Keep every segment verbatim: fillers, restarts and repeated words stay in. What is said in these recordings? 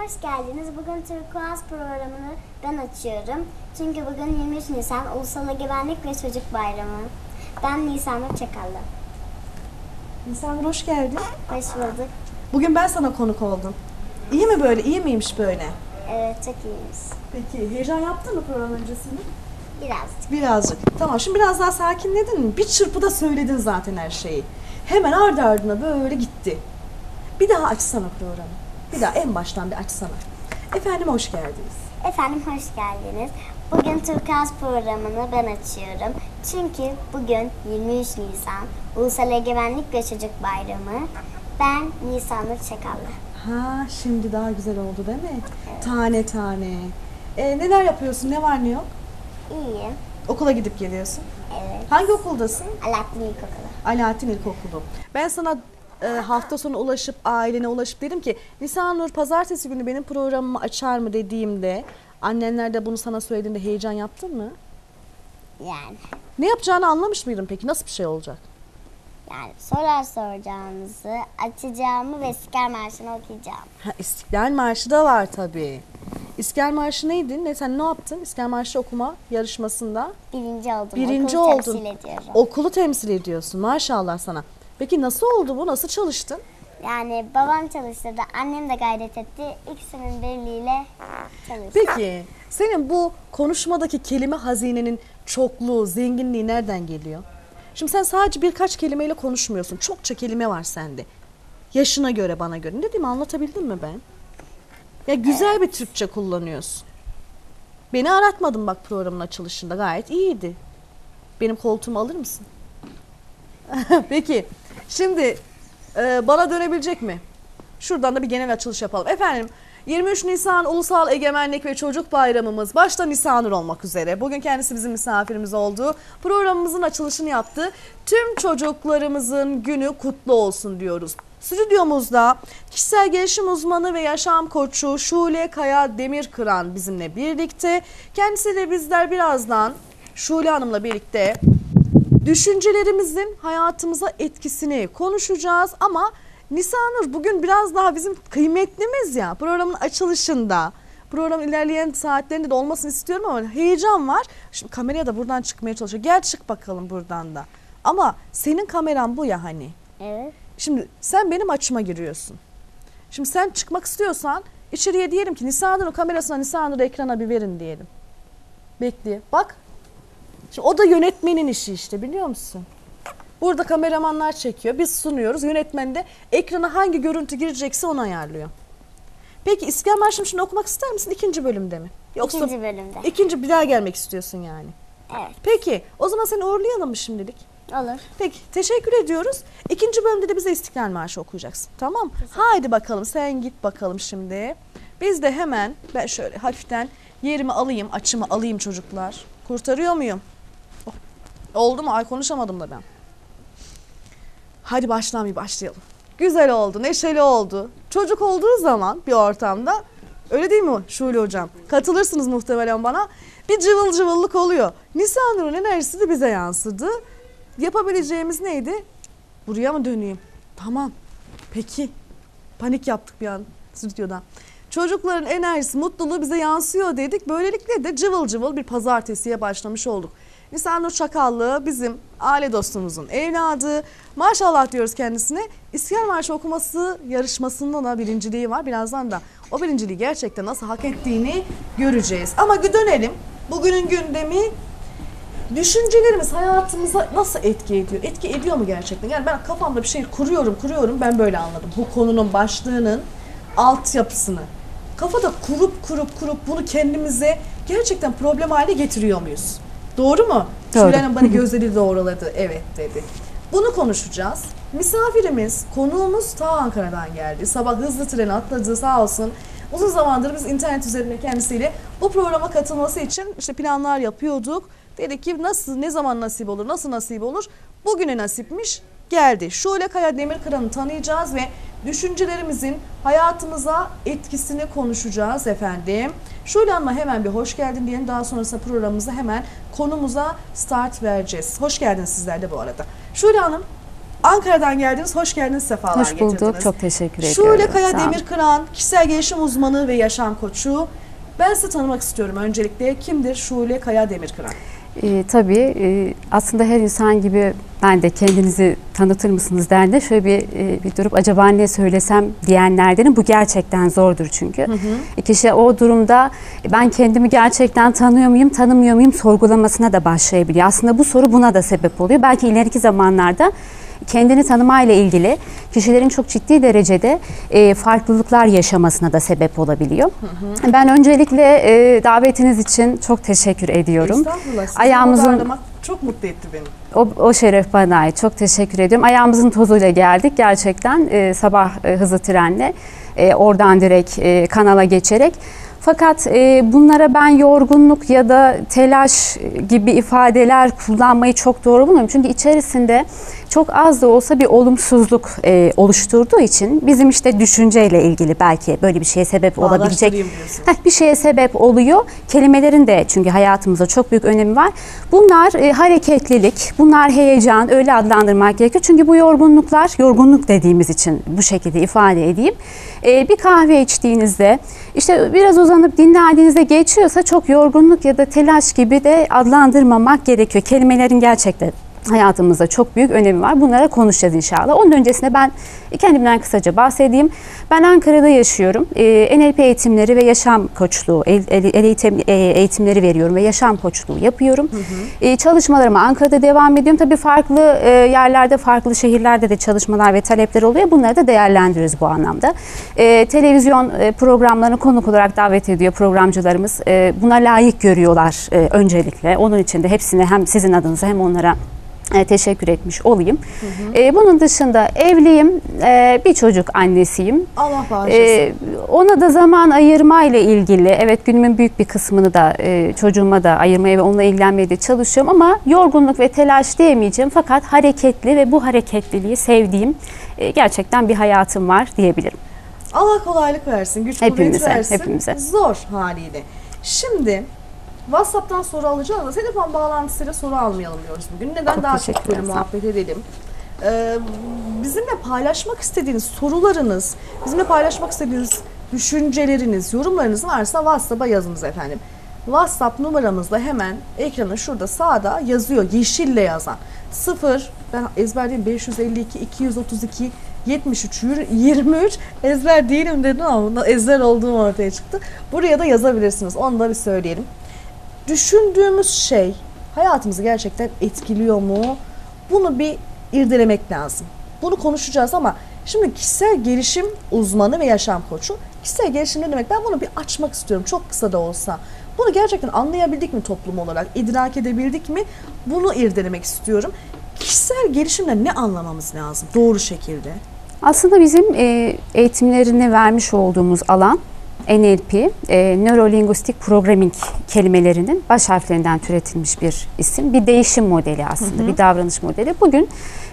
hoş geldiniz. Bugün Turkuaz programını ben açıyorum. Çünkü bugün yirmi üç Nisan Ulusal Egemenlik ve Çocuk Bayramı. Ben Nisanur Çakallı. Nisanur hoş geldin. Hoş bulduk. Bugün ben sana konuk oldum. İyi mi böyle? İyi miymiş böyle? Evet, çok iyiyiz. Peki heyecan yaptın mı program öncesinde? Birazcık. Birazcık. Tamam, şimdi biraz daha sakinledin mi? Bir çırpıda söyledin zaten her şeyi. Hemen ardı ardına böyle gitti. Bir daha açsana programı. Bir daha en baştan bir açsana. Efendim hoş geldiniz. Efendim hoş geldiniz. Bugün Turkuaz programını ben açıyorum. Çünkü bugün yirmi üç Nisan Ulusal Egemenlik ve Çocuk Bayramı. Ben Nisanur Çakallı. Ha, şimdi daha güzel oldu değil mi? Evet. Tane tane. Ee, neler yapıyorsun? Ne var ne yok? İyiyim. Okula gidip geliyorsun. Evet. Hangi okuldasın? Alaaddin İlkokulu. Alaaddin İlkokulu. Ben sana e, hafta sonu ulaşıp, ailene ulaşıp dedim ki Nisanur pazartesi günü benim programımı açar mı dediğimde, annenler de bunu sana söylediğinde heyecan yaptın mı? Yani. Ne yapacağını anlamış mıydın peki? Nasıl bir şey olacak? Yani sorular soracağımızı, açacağımı ve İstiklal Marşı'nı okuyacağım. Ha, İstiklal Marşı da var tabii. İstiklal Marşı neydi? Ne, sen ne yaptın İstiklal Marşı okuma yarışmasında? Birinci oldum. Birinci Okulu oldun. temsil ediyorum. Okulu temsil ediyorsun. Maşallah sana. Peki nasıl oldu bu? Nasıl çalıştın? Yani babam çalıştırdı, annem de gayret etti. İkisinin birliğiyle çalıştı. Peki senin bu konuşmadaki kelime hazinenin çokluğu, zenginliği nereden geliyor? Şimdi sen sadece birkaç kelimeyle konuşmuyorsun. Çokça kelime var sende. Yaşına göre, bana göre. Ne diyeyim, anlatabildim mi ben? Ya güzel evet. Bir Türkçe kullanıyorsun. Beni aratmadın bak programın açılışında. Gayet iyiydi. Benim koltuğumu alır mısın? Peki. Şimdi e, bana dönebilecek mi? Şuradan da bir genel açılış yapalım. Efendim, yirmi üç Nisan Ulusal Egemenlik ve Çocuk Bayramımız başta Nisanur olmak üzere. Bugün kendisi bizim misafirimiz oldu. Programımızın açılışını yaptı. Tüm çocuklarımızın günü kutlu olsun diyoruz. Stüdyomuzda kişisel gelişim uzmanı ve yaşam koçu Şule Kaya Demirkıran bizimle birlikte. Kendisiyle bizler birazdan Şule Hanım'la birlikte düşüncelerimizin hayatımıza etkisini konuşacağız ama Nisanur bugün biraz daha bizim kıymetlimiz ya, programın açılışında, programın ilerleyen saatlerinde de olmasını istiyorum ama heyecan var. Şimdi kameraya da buradan çıkmaya çalışıyor. Gel çık bakalım buradan da. Ama senin kameran bu ya hani. Evet. Şimdi sen benim açıma giriyorsun. Şimdi sen çıkmak istiyorsan içeriye diyelim ki Nisanur'un kamerasına Nisanur'u ekrana bir verin diyelim. Bekle. Bak. Şimdi o da yönetmenin işi işte, biliyor musun? Burada kameramanlar çekiyor, biz sunuyoruz. Yönetmen de ekrana hangi görüntü girecekse onu ayarlıyor. Peki İstiklal Marşı'nı şimdi okumak ister misin ikinci bölümde mi? Yoksa İkinci bölümde. İkinci bir daha gelmek istiyorsun yani. Evet. Peki o zaman seni uğurlayalım mı şimdilik? Olur. Peki teşekkür ediyoruz. İkinci bölümde de bize İstiklal Marşı okuyacaksın, tamam? Haydi bakalım, sen git bakalım şimdi. Biz de hemen ben şöyle hafiften yerimi alayım, açımı alayım çocuklar. Kurtarıyor muyum? Oh. Oldu mu? Ay konuşamadım da ben. Hadi baştan bir başlayalım. Güzel oldu, neşeli oldu. Çocuk olduğu zaman bir ortamda, öyle değil mi Şule hocam? Katılırsınız muhtemelen bana. Bir cıvıl cıvıllık oluyor. Nisanur'un enerjisi de bize yansıdı. Yapabileceğimiz neydi? Buraya mı döneyim? Tamam. Peki. Panik yaptık bir an stüdyodan. Çocukların enerjisi, mutluluğu bize yansıyor dedik. Böylelikle de cıvıl cıvıl bir pazartesiye başlamış olduk. Nisanur Çakallı bizim aile dostumuzun evladı. Maşallah diyoruz kendisine. İstiklal Marşı okuması yarışmasında da birinciliği var. Birazdan da o birinciliği gerçekten nasıl hak ettiğini göreceğiz. Ama dönelim. Bugünün gündemi, düşüncelerimiz hayatımıza nasıl etki ediyor? Etki ediyor mu gerçekten? Yani ben kafamda bir şey kuruyorum, kuruyorum. Ben böyle anladım. Bu konunun başlığının altyapısını. Kafada kurup kurup kurup bunu kendimize gerçekten problem haline getiriyor muyuz? Doğru mu? Şule Hanım bana gözleri doğruladı. Evet dedi. Bunu konuşacağız. Misafirimiz, konuğumuz ta Ankara'dan geldi. Sabah hızlı treni atladı sağ olsun. Uzun zamandır biz internet üzerinde kendisiyle bu programa katılması için işte planlar yapıyorduk. Dedik ki nasıl, ne zaman nasip olur, nasıl nasip olur? Bugüne nasipmiş, geldi. Şule Kaya Demirkıran'ı tanıyacağız ve düşüncelerimizin hayatımıza etkisini konuşacağız efendim. Şule Hanım'a hemen bir hoş geldin diyelim. Daha sonrasında programımıza hemen konumuza start vereceğiz. Hoş geldiniz sizler de bu arada. Şule Hanım, Ankara'dan geldiniz, hoş geldiniz, sefalar Hoş bulduk, getirdiniz. çok teşekkür ediyorum. Şule Kaya Sağ olun. Demirkıran, kişisel gelişim uzmanı ve yaşam koçu. Ben sizi tanımak istiyorum öncelikle. Kimdir Şule Kaya Demirkıran? Ee, tabii e, aslında her insan gibi ben de kendinizi tanıtır mısınız derdi. Şöyle bir, e, bir durup acaba ne söylesem diyenlerdenim. Bu gerçekten zordur çünkü. Hı hı. Kişi o durumda ben kendimi gerçekten tanıyor muyum, tanımıyor muyum sorgulamasına da başlayabiliyor. Aslında bu soru buna da sebep oluyor. Belki ileriki zamanlarda kendini tanımayla ilgili kişilerin çok ciddi derecede e, farklılıklar yaşamasına da sebep olabiliyor. Hı hı. Ben öncelikle e, davetiniz için çok teşekkür ediyorum. Estağfurullah. Sizi Ayağımızın ağırlamak çok mutlu etti beni. O, o şeref bana ait. Çok teşekkür ediyorum. Ayağımızın tozuyla geldik gerçekten e, sabah e, hızlı trenle e, oradan direkt e, kanala geçerek. Fakat e, bunlara ben yorgunluk ya da telaş gibi ifadeler kullanmayı çok doğru bulmuyorum. Çünkü içerisinde çok az da olsa bir olumsuzluk e, oluşturduğu için bizim işte düşünceyle ilgili belki böyle bir şeye sebep olabilecek heh, bir şeye sebep oluyor. Kelimelerin de çünkü hayatımızda çok büyük önemi var. Bunlar e, hareketlilik, bunlar heyecan, öyle adlandırmak gerekiyor. Çünkü bu yorgunluklar, yorgunluk dediğimiz için bu şekilde ifade edeyim. E, bir kahve içtiğinizde, işte biraz uzanıp dinlendiğinizde geçiyorsa çok yorgunluk ya da telaş gibi de adlandırmamak gerekiyor. Kelimelerin gerçekten hayatımızda çok büyük önemi var. Bunlara konuşacağız inşallah. Onun öncesinde ben kendimden kısaca bahsedeyim. Ben Ankara'da yaşıyorum. E, N L P eğitimleri ve yaşam koçluğu, el, el, eğitim, e, eğitimleri veriyorum ve yaşam koçluğu yapıyorum. Hı hı. E, çalışmalarıma Ankara'da devam ediyorum. Tabii farklı e, yerlerde, farklı şehirlerde de çalışmalar ve talepler oluyor. Bunları da değerlendiriyoruz bu anlamda. E, televizyon e, programlarını konuk olarak davet ediyor programcılarımız. E, buna layık görüyorlar e, öncelikle. Onun için de hepsine hem sizin adınıza hem onlara teşekkür etmiş olayım. Hı hı. Ee, bunun dışında evliyim, ee, bir çocuk annesiyim. Allah bağışlasın. Ee, ona da zaman ayırma ile ilgili, evet günümün büyük bir kısmını da e, çocuğuma da ayırmaya ve onunla ilgilenmeye de çalışıyorum ama yorgunluk ve telaş diyemeyeceğim. Fakat hareketli ve bu hareketliliği sevdiğim e, gerçekten bir hayatım var diyebilirim. Allah kolaylık versin, güç hepimize, kuvvet versin. Hepimize. Zor haliyle. Şimdi WhatsApp'tan soru alacağız da telefon bağlantısıyla soru almayalım diyoruz bugün. Neden? Çok daha çok böyle muhabbet edelim. Ee, bizimle paylaşmak istediğiniz sorularınız, bizimle paylaşmak istediğiniz düşünceleriniz, yorumlarınız varsa WhatsApp'a yazınız efendim. WhatsApp numaramızla hemen ekrana şurada sağda yazıyor, yeşille yazan. sıfır, ben ezberleyeyim, beş yüz elli iki iki yüz otuz iki yetmiş üç yirmi üç, ezber değilim dedim ama ezber olduğum ortaya çıktı. Buraya da yazabilirsiniz, onu da bir söyleyelim. Düşündüğümüz şey hayatımızı gerçekten etkiliyor mu? Bunu bir irdelemek lazım. Bunu konuşacağız ama şimdi kişisel gelişim uzmanı ve yaşam koçu. Kişisel gelişim ne demek? Ben bunu bir açmak istiyorum, çok kısa da olsa. Bunu gerçekten anlayabildik mi toplum olarak? İdrak edebildik mi? Bunu irdelemek istiyorum. Kişisel gelişimle ne anlamamız lazım doğru şekilde? Aslında bizim e, eğitimlerini vermiş olduğumuz alan N L P, e, Neuro-Linguistic Programming kelimelerinin baş harflerinden türetilmiş bir isim. Bir değişim modeli aslında, hı hı. bir davranış modeli. Bugün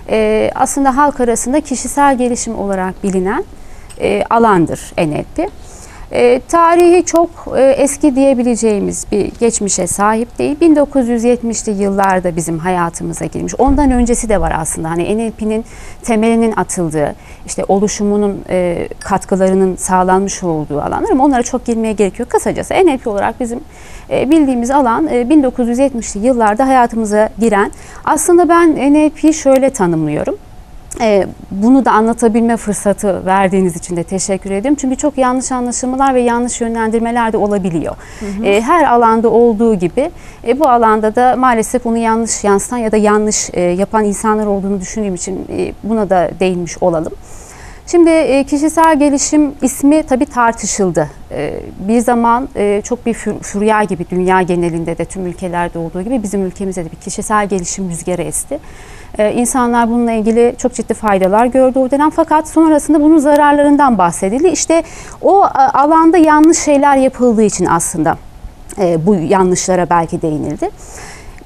e, aslında halk arasında kişisel gelişim olarak bilinen e, alandır N L P. E, tarihi çok e, eski diyebileceğimiz bir geçmişe sahip değil. bin dokuz yüz yetmişli yıllarda bizim hayatımıza girmiş. Ondan öncesi de var aslında. Hani N L P'nin temelinin atıldığı, işte oluşumunun e, katkılarının sağlanmış olduğu alanlar ama onlara çok girmeye gerek yok. Kısacası N L P olarak bizim e, bildiğimiz alan e, bin dokuz yüz yetmişli yıllarda hayatımıza giren. Aslında ben N L P'yi şöyle tanımlıyorum. Ee, bunu da anlatabilme fırsatı verdiğiniz için de teşekkür ederim. Çünkü çok yanlış anlaşılmalar ve yanlış yönlendirmeler de olabiliyor. Hı hı. Ee, her alanda olduğu gibi e, bu alanda da maalesef onu yanlış yansıtan ya da yanlış e, yapan insanlar olduğunu düşündüğüm için e, buna da değinmiş olalım. Şimdi e, kişisel gelişim ismi tabii tartışıldı. E, bir zaman e, çok bir für, fürya gibi dünya genelinde de tüm ülkelerde olduğu gibi bizim ülkemizde de bir kişisel gelişim rüzgarı esti. Ee, insanlar bununla ilgili çok ciddi faydalar gördü o dönem fakat sonrasında bunun zararlarından bahsedildi. İşte o alanda yanlış şeyler yapıldığı için aslında e, bu yanlışlara belki değinildi.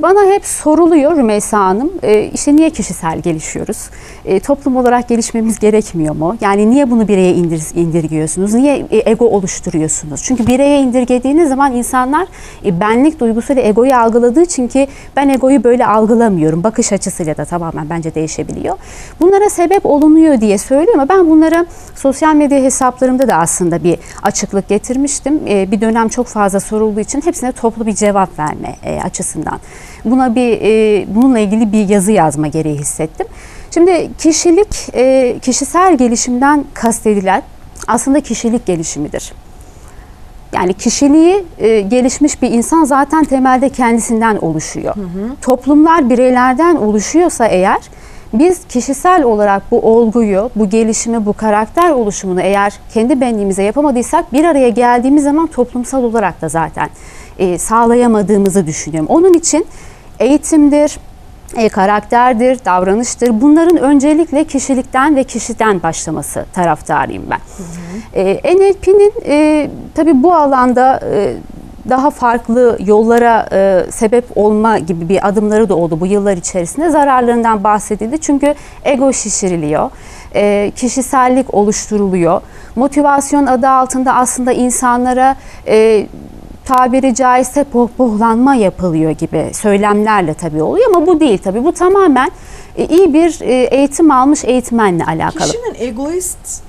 Bana hep soruluyor Rümeysa Hanım, e, işte niye kişisel gelişiyoruz? E, toplum olarak gelişmemiz gerekmiyor mu? Yani niye bunu bireye indir, indirgiyorsunuz? Niye e, ego oluşturuyorsunuz? Çünkü bireye indirgediğiniz zaman insanlar e, benlik duygusuyla egoyu algıladığı için, ki ben egoyu böyle algılamıyorum. Bakış açısıyla da tamamen bence değişebiliyor. Bunlara sebep olunuyor diye söylüyorum ama ben bunlara sosyal medya hesaplarımda da aslında bir açıklık getirmiştim. E, bir dönem çok fazla sorulduğu için hepsine toplu bir cevap verme e, açısından. Buna bir e, bununla ilgili bir yazı yazma gereği hissettim. Şimdi kişilik, e, kişisel gelişimden kastedilen aslında kişilik gelişimidir. Yani kişiliği e, gelişmiş bir insan zaten temelde kendisinden oluşuyor. Hı hı. Toplumlar bireylerden oluşuyorsa eğer, biz kişisel olarak bu olguyu, bu gelişimi, bu karakter oluşumunu eğer kendi benliğimize yapamadıysak, bir araya geldiğimiz zaman toplumsal olarak da zaten e, sağlayamadığımızı düşünüyorum. Onun için eğitimdir, e, karakterdir, davranıştır. Bunların öncelikle kişilikten ve kişiden başlaması taraftarıyım ben. Hı hı. E, N L P'nin e, tabii bu alanda e, daha farklı yollara e, sebep olma gibi bir adımları da oldu bu yıllar içerisinde. Zararlarından bahsedildi. Çünkü ego şişiriliyor, e, kişisellik oluşturuluyor. Motivasyon adı altında aslında insanlara e, tabiri caizse pohpohlanma yapılıyor gibi söylemlerle tabii oluyor ama bu değil tabii. Bu tamamen e, iyi bir e, eğitim almış eğitmenle alakalı. Kişinin egoist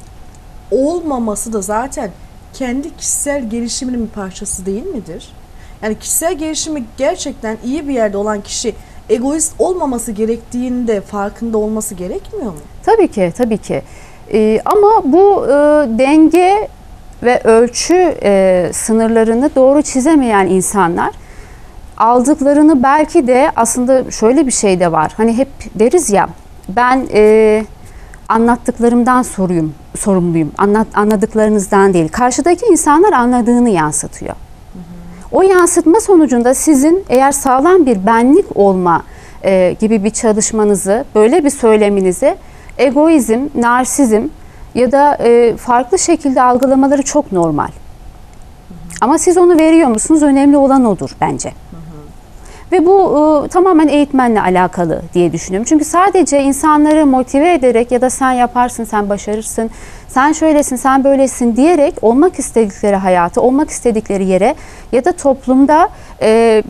olmaması da zaten kendi kişisel gelişiminin bir parçası değil midir? Yani kişisel gelişimi gerçekten iyi bir yerde olan kişi egoist olmaması gerektiğinde farkında olması gerekmiyor mu? Tabii ki, tabii ki. Ee, ama bu e, denge ve ölçü e, sınırlarını doğru çizemeyen insanlar aldıklarını, belki de aslında şöyle bir şey de var. Hani hep deriz ya, ben e, anlattıklarımdan soruyum, sorumluyum. Anlat, anladıklarınızdan değil. Karşıdaki insanlar anladığını yansıtıyor. Hı hı. O yansıtma sonucunda sizin eğer sağlam bir benlik olma e, gibi bir çalışmanızı, böyle bir söyleminizi egoizm, narsizm ya da e, farklı şekilde algılamaları çok normal. Hı hı. Ama siz onu veriyor musunuz? Önemli olan odur bence. Hı hı. Ve bu e, tamamen eğitmenle alakalı diye düşünüyorum. Çünkü sadece insanları motive ederek ya da sen yaparsın, sen başarırsın, sen şöylesin, sen böylesin diyerek olmak istedikleri hayatı, olmak istedikleri yere ya da toplumda e,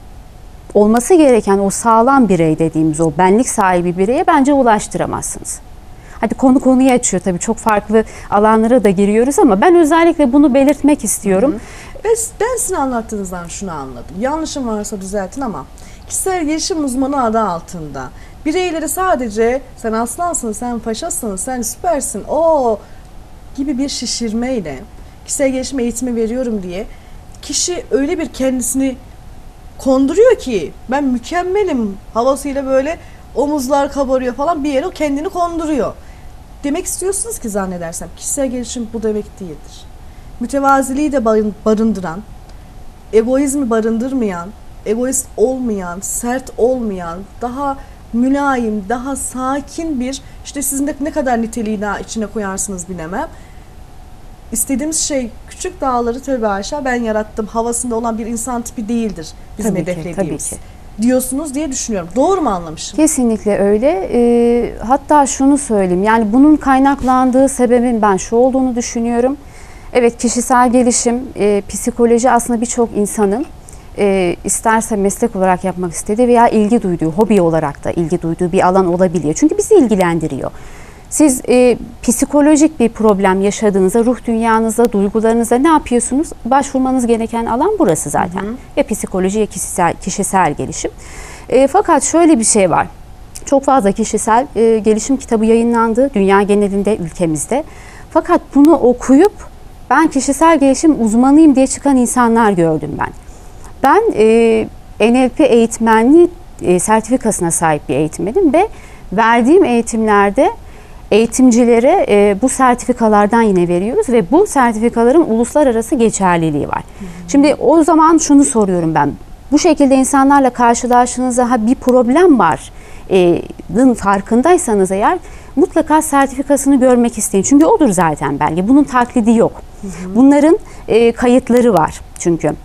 olması gereken o sağlam birey dediğimiz o benlik sahibi bireye bence ulaştıramazsınız. Hadi konu konuyu açıyor tabii, çok farklı alanlara da giriyoruz ama ben özellikle bunu belirtmek istiyorum. Hı hı. Ben sizin anlattığınızdan şunu anladım. Yanlışım varsa düzeltin ama kişisel gelişim uzmanı adı altında bireyleri sadece sen aslansın, sen paşasın, sen süpersin, o gibi bir şişirmeyle kişisel gelişim eğitimi veriyorum diye kişi öyle bir kendisini konduruyor ki ben mükemmelim havasıyla böyle omuzlar kabarıyor falan, bir yere kendini konduruyor. Demek istiyorsunuz ki zannedersem kişisel gelişim bu demek değildir. Mütevaziliği de barındıran, egoizmi barındırmayan, egoist olmayan, sert olmayan, daha mülayim, daha sakin bir, işte sizin de ne kadar niteliği daha içine koyarsınız bilemem. İstediğimiz şey küçük dağları tövbe aşağı ben yarattım havasında olan bir insan tipi değildir bizim tabii hedeflediğimiz. Ki, tabii ki. Diyorsunuz diye düşünüyorum. Doğru mu anlamışım? Kesinlikle öyle. E, hatta şunu söyleyeyim, yani bunun kaynaklandığı sebebin ben şu olduğunu düşünüyorum. Evet, kişisel gelişim, e, psikoloji aslında birçok insanın e, isterse meslek olarak yapmak istediği veya ilgi duyduğu, hobi olarak da ilgi duyduğu bir alan olabiliyor. Çünkü bizi ilgilendiriyor. Siz e, psikolojik bir problem yaşadığınızda, ruh dünyanızda, duygularınızda ne yapıyorsunuz? Başvurmanız gereken alan burası zaten. Hı hı. Ya psikoloji ya kişisel, kişisel gelişim. E, fakat şöyle bir şey var. Çok fazla kişisel e, gelişim kitabı yayınlandı dünya genelinde, ülkemizde. Fakat bunu okuyup ben kişisel gelişim uzmanıyım diye çıkan insanlar gördüm ben. Ben e, N L P eğitmenliği e, sertifikasına sahip bir eğitmenim ve verdiğim eğitimlerde eğitimcilere e, bu sertifikalardan yine veriyoruz ve bu sertifikaların uluslararası geçerliliği var. Hı hı. Şimdi o zaman şunu soruyorum ben. Bu şekilde insanlarla karşılaştığınızda ha bir problem var e, farkındaysanız eğer mutlaka sertifikasını görmek isteyin. Çünkü odur zaten belge. Bunun taklidi yok. Hı hı. Bunların e, kayıtları var çünkü.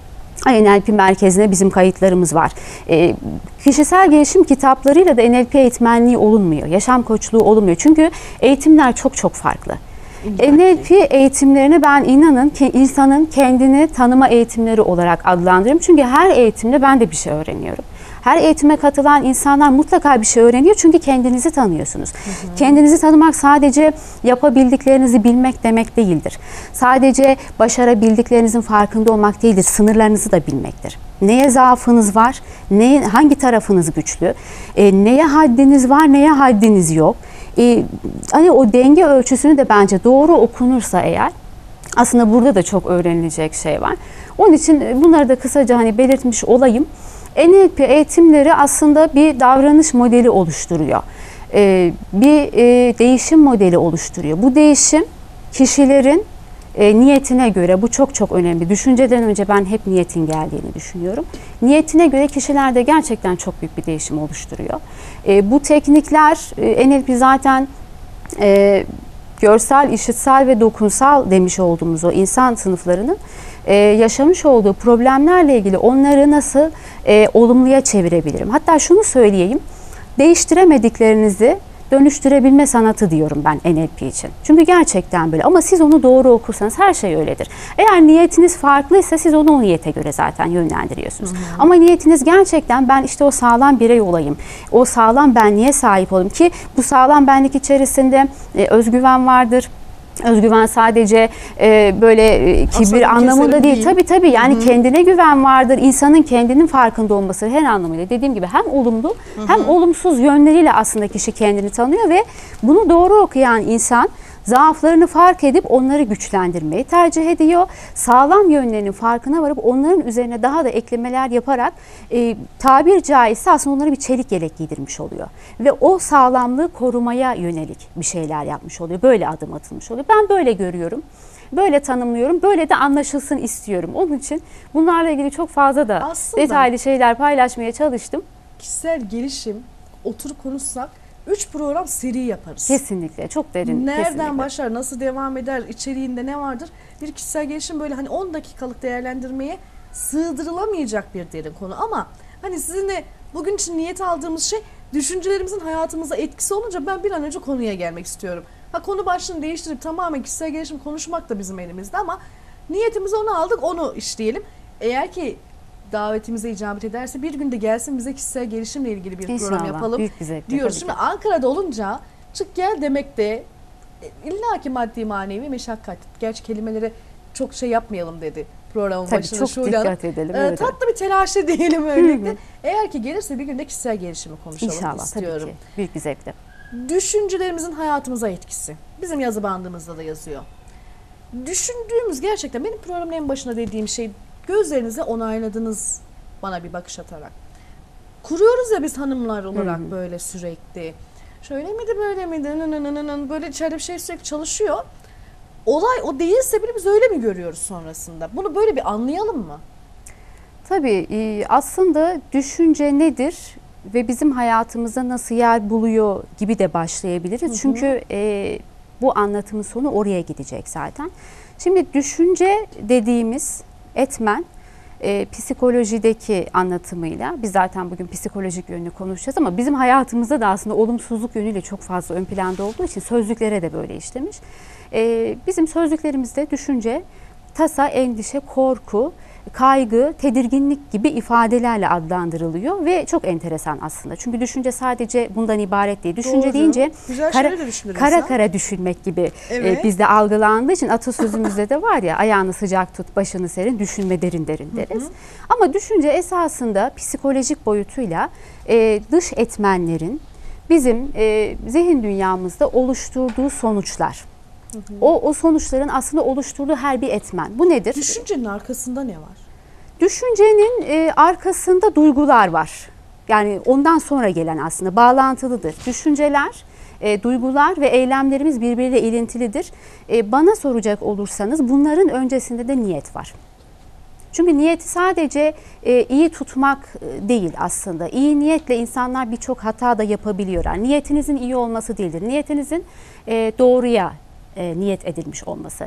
N L P merkezine bizim kayıtlarımız var. E, kişisel gelişim kitaplarıyla da N L P eğitmenliği olunmuyor. Yaşam koçluğu olunmuyor. Çünkü eğitimler çok çok farklı. N L P eğitimlerini ben inanın ki insanın kendini tanıma eğitimleri olarak adlandırıyorum. Çünkü her eğitimde ben de bir şey öğreniyorum. Her eğitime katılan insanlar mutlaka bir şey öğreniyor çünkü kendinizi tanıyorsunuz. Hı hı. Kendinizi tanımak sadece yapabildiklerinizi bilmek demek değildir. Sadece başarabildiklerinizin farkında olmak değildir. Sınırlarınızı da bilmektir. Neye zaafınız var, neye, hangi tarafınız güçlü, e, neye haddiniz var, neye haddiniz yok. E, hani o denge ölçüsünü de bence doğru okunursa eğer, aslında burada da çok öğrenilecek şey var. Onun için bunları da kısaca hani belirtmiş olayım. N L P eğitimleri aslında bir davranış modeli oluşturuyor. Ee, bir e, değişim modeli oluşturuyor. Bu değişim kişilerin e, niyetine göre, bu çok çok önemli. Düşünceden önce ben hep niyetin geldiğini düşünüyorum. Niyetine göre kişilerde gerçekten çok büyük bir değişim oluşturuyor. E, bu teknikler, e, N L P zaten e, görsel, işitsel ve dokunsal demiş olduğumuz o insan sınıflarının Ee, yaşamış olduğu problemlerle ilgili onları nasıl e, olumluya çevirebilirim? Hatta şunu söyleyeyim, değiştiremediklerinizi dönüştürebilme sanatı diyorum ben N L P için. Çünkü gerçekten böyle ama siz onu doğru okursanız her şey öyledir. Eğer niyetiniz farklıysa siz onu o niyete göre zaten yönlendiriyorsunuz. Hı hı. Ama niyetiniz gerçekten ben işte o sağlam birey olayım, o sağlam benliğe sahip olayım ki bu sağlam benlik içerisinde e, özgüven vardır. Özgüven sadece e, böyle e, kibir anlamında değil. değil. Tabii tabii yani Hı-hı. kendine güven vardır. İnsanın kendinin farkında olması her anlamıyla. Dediğim gibi hem olumlu Hı-hı. hem olumsuz yönleriyle aslında kişi kendini tanıyor ve bunu doğru okuyan insan zaaflarını fark edip onları güçlendirmeyi tercih ediyor. Sağlam yönlerinin farkına varıp onların üzerine daha da eklemeler yaparak e, tabir caizse aslında onlara bir çelik yelek giydirmiş oluyor. Ve o sağlamlığı korumaya yönelik bir şeyler yapmış oluyor. Böyle adım atılmış oluyor. Ben böyle görüyorum. Böyle tanımlıyorum. Böyle de anlaşılsın istiyorum. Onun için bunlarla ilgili çok fazla da aslında detaylı şeyler paylaşmaya çalıştım. Kişisel gelişim, oturup konuşsak üç program seri yaparız. Kesinlikle. Çok derin. Nereden kesinlikle. başlar, nasıl devam eder, içeriğinde ne vardır? Bir kişisel gelişim böyle hani on dakikalık değerlendirmeye sığdırılamayacak bir derin konu. Ama hani sizinle bugün için niyet aldığımız şey düşüncelerimizin hayatımıza etkisi olunca ben bir an önce konuya gelmek istiyorum. Ha konu başlığını değiştirip tamamen kişisel gelişim konuşmak da bizim elimizde ama niyetimizi onu aldık, onu işleyelim. Eğer ki davetimize icabet ederse bir günde gelsin bize kişisel gelişimle ilgili bir İnşallah, program yapalım büyük bir zevkle, diyoruz. Şimdi Ankara'da olunca çık gel demek de illaki maddi manevi meşakkat. Gerçi kelimelere çok şey yapmayalım dedi programın Tabii, başında. çok Şule dikkat Hanım. edelim. Ee, Evet, tatlı bir telaşla diyelim öylelikle. Eğer ki gelirse bir günde kişisel gelişimi konuşalım İnşallah, istiyorum. tabii ki. Büyük bir zevkle. Düşüncelerimizin hayatımıza etkisi. Bizim yazı bandımızda da yazıyor. Düşündüğümüz gerçekten benim programın en başında dediğim şey gözlerinize onayladınız bana bir bakış atarak. Kuruyoruz ya biz hanımlar olarak Hı-hı. böyle sürekli. Şöyle miydi böyle miydi nı böyle içeride bir şey sürekli çalışıyor. Olay o değilse bile biz öyle mi görüyoruz sonrasında? Bunu böyle bir anlayalım mı? Tabii aslında düşünce nedir ve bizim hayatımızda nasıl yer buluyor gibi de başlayabiliriz. Hı-hı. Çünkü e, bu anlatımın sonu oraya gidecek zaten. Şimdi düşünce dediğimiz etmen e, psikolojideki anlatımıyla, biz zaten bugün psikolojik yönünü konuşacağız ama bizim hayatımızda da aslında olumsuzluk yönüyle çok fazla ön planda olduğu için sözlüklere de böyle işlemiş. E, bizim sözlüklerimizde düşünce, tasa, endişe, korku, kaygı, tedirginlik gibi ifadelerle adlandırılıyor ve çok enteresan aslında. Çünkü düşünce sadece bundan ibaret değil. Düşünce Doğru. deyince kara, kara kara düşünmek gibi evet. e, bizde algılandığı için atasözümüzde de var ya, ayağını sıcak tut, başını serin, düşünme derin derin deriz. Hı hı. Ama düşünce esasında psikolojik boyutuyla e, dış etmenlerin bizim e, zihin dünyamızda oluşturduğu sonuçlar. Hı hı. O, o sonuçların aslında oluşturduğu her bir etmen. Bu nedir? Düşüncenin arkasında ne var? Düşüncenin e, arkasında duygular var. Yani ondan sonra gelen aslında bağlantılıdır. Düşünceler, e, duygular ve eylemlerimiz birbiriyle ilintilidir. E, bana soracak olursanız bunların öncesinde de niyet var. Çünkü niyeti sadece e, iyi tutmak e, değil aslında. İyi niyetle insanlar birçok hata da yapabiliyorlar. Niyetinizin iyi olması değildir. Niyetinizin e, doğruya e, niyet edilmiş olması.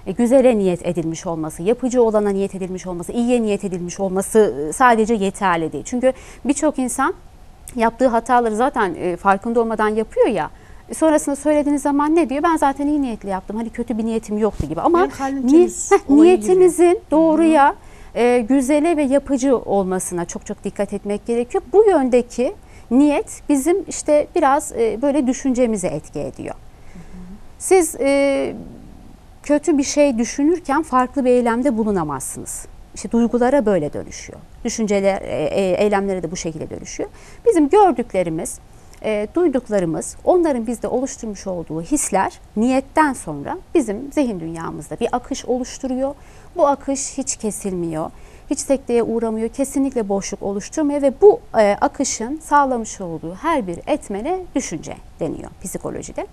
E, güzele niyet edilmiş olması, yapıcı olana niyet edilmiş olması, iyiye niyet edilmiş olması sadece yeterli değil. Çünkü birçok insan yaptığı hataları zaten e, farkında olmadan yapıyor ya. Sonrasında söylediğiniz zaman ne diyor? Ben zaten iyi niyetli yaptım. Hani kötü bir niyetim yoktu gibi. Ama ni heh, niyetimizin doğruya, e, güzele ve yapıcı olmasına çok çok dikkat etmek gerekiyor. Bu yöndeki niyet bizim işte biraz e, böyle düşüncemize etki ediyor. Hı hı. Siz e, kötü bir şey düşünürken farklı bir eylemde bulunamazsınız. İşte duygulara böyle dönüşüyor. Düşünceler, e, eylemlere de bu şekilde dönüşüyor. Bizim gördüklerimiz, E, duyduklarımız, onların bizde oluşturmuş olduğu hisler niyetten sonra bizim zihin dünyamızda bir akış oluşturuyor. Bu akış hiç kesilmiyor, hiç sekteye uğramıyor, kesinlikle boşluk oluşturmuyor ve bu e, akışın sağlamış olduğu her bir etmene düşünce deniyor psikolojide.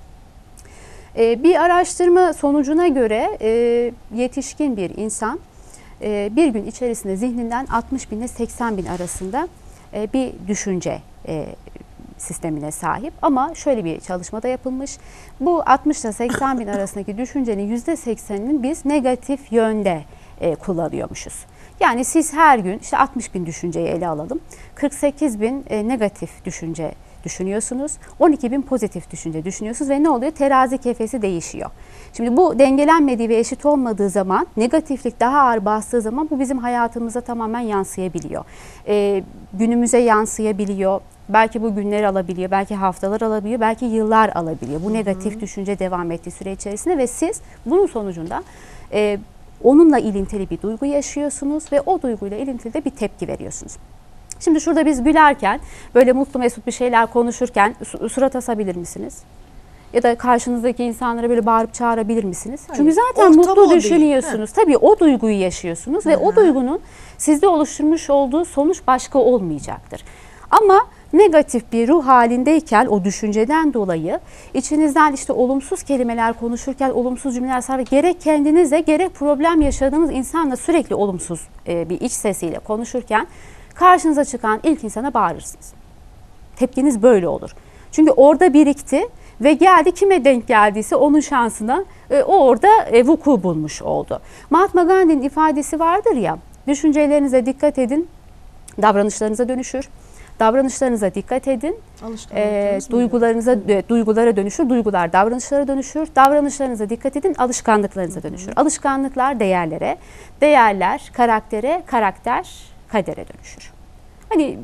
E, bir araştırma sonucuna göre e, yetişkin bir insan e, bir gün içerisinde zihninden altmış bin ile seksen bin arasında e, bir düşünce e, sistemine sahip ama şöyle bir çalışmada yapılmış. Bu altmış ile seksen bin arasındaki düşüncenin yüzde sekseninin biz negatif yönde e, kullanıyormuşuz. Yani siz her gün işte altmış bin düşünceyi ele alalım. kırk sekiz bin e, negatif düşünce düşünüyorsunuz. on iki bin pozitif düşünce düşünüyorsunuz ve ne oluyor? Terazi kefesi değişiyor. Şimdi bu dengelenmediği ve eşit olmadığı zaman, negatiflik daha ağır bastığı zaman bu bizim hayatımıza tamamen yansıyabiliyor. E, günümüze yansıyabiliyor. Belki bu günler alabiliyor, belki haftalar alabiliyor, belki yıllar alabiliyor. Bu negatif düşünce devam ettiği süre içerisinde ve siz bunun sonucunda e, onunla ilintili bir duygu yaşıyorsunuz ve o duyguyla ilintili de bir tepki veriyorsunuz. Şimdi şurada biz gülerken, böyle mutlu mesut bir şeyler konuşurken surat asabilir misiniz? Ya da karşınızdaki insanlara böyle bağırıp çağırabilir misiniz? Hayır. Çünkü zaten mutlu düşünüyorsunuz. Tabii o duyguyu yaşıyorsunuz. Hı-hı. Ve o duygunun sizde oluşturmuş olduğu sonuç başka olmayacaktır. Ama negatif bir ruh halindeyken o düşünceden dolayı içinizden işte olumsuz kelimeler konuşurken, olumsuz cümleler sarf gerek kendinize gerek problem yaşadığınız insanla sürekli olumsuz e, bir iç sesiyle konuşurken karşınıza çıkan ilk insana bağırırsınız. Tepkiniz böyle olur. Çünkü orada birikti ve geldi kime denk geldiyse onun şansına e, o orada e, vuku bulmuş oldu. Mahatma Gandhi'nin ifadesi vardır ya, düşüncelerinize dikkat edin, davranışlarınıza dönüşür. Davranışlarınıza dikkat edin, e, duygularınıza e, duygulara dönüşür, duygular davranışlara dönüşür, davranışlarınıza dikkat edin, alışkanlıklarınıza dönüşür. Hı hı. Alışkanlıklar değerlere, değerler karaktere, karakter kadere dönüşür. Hani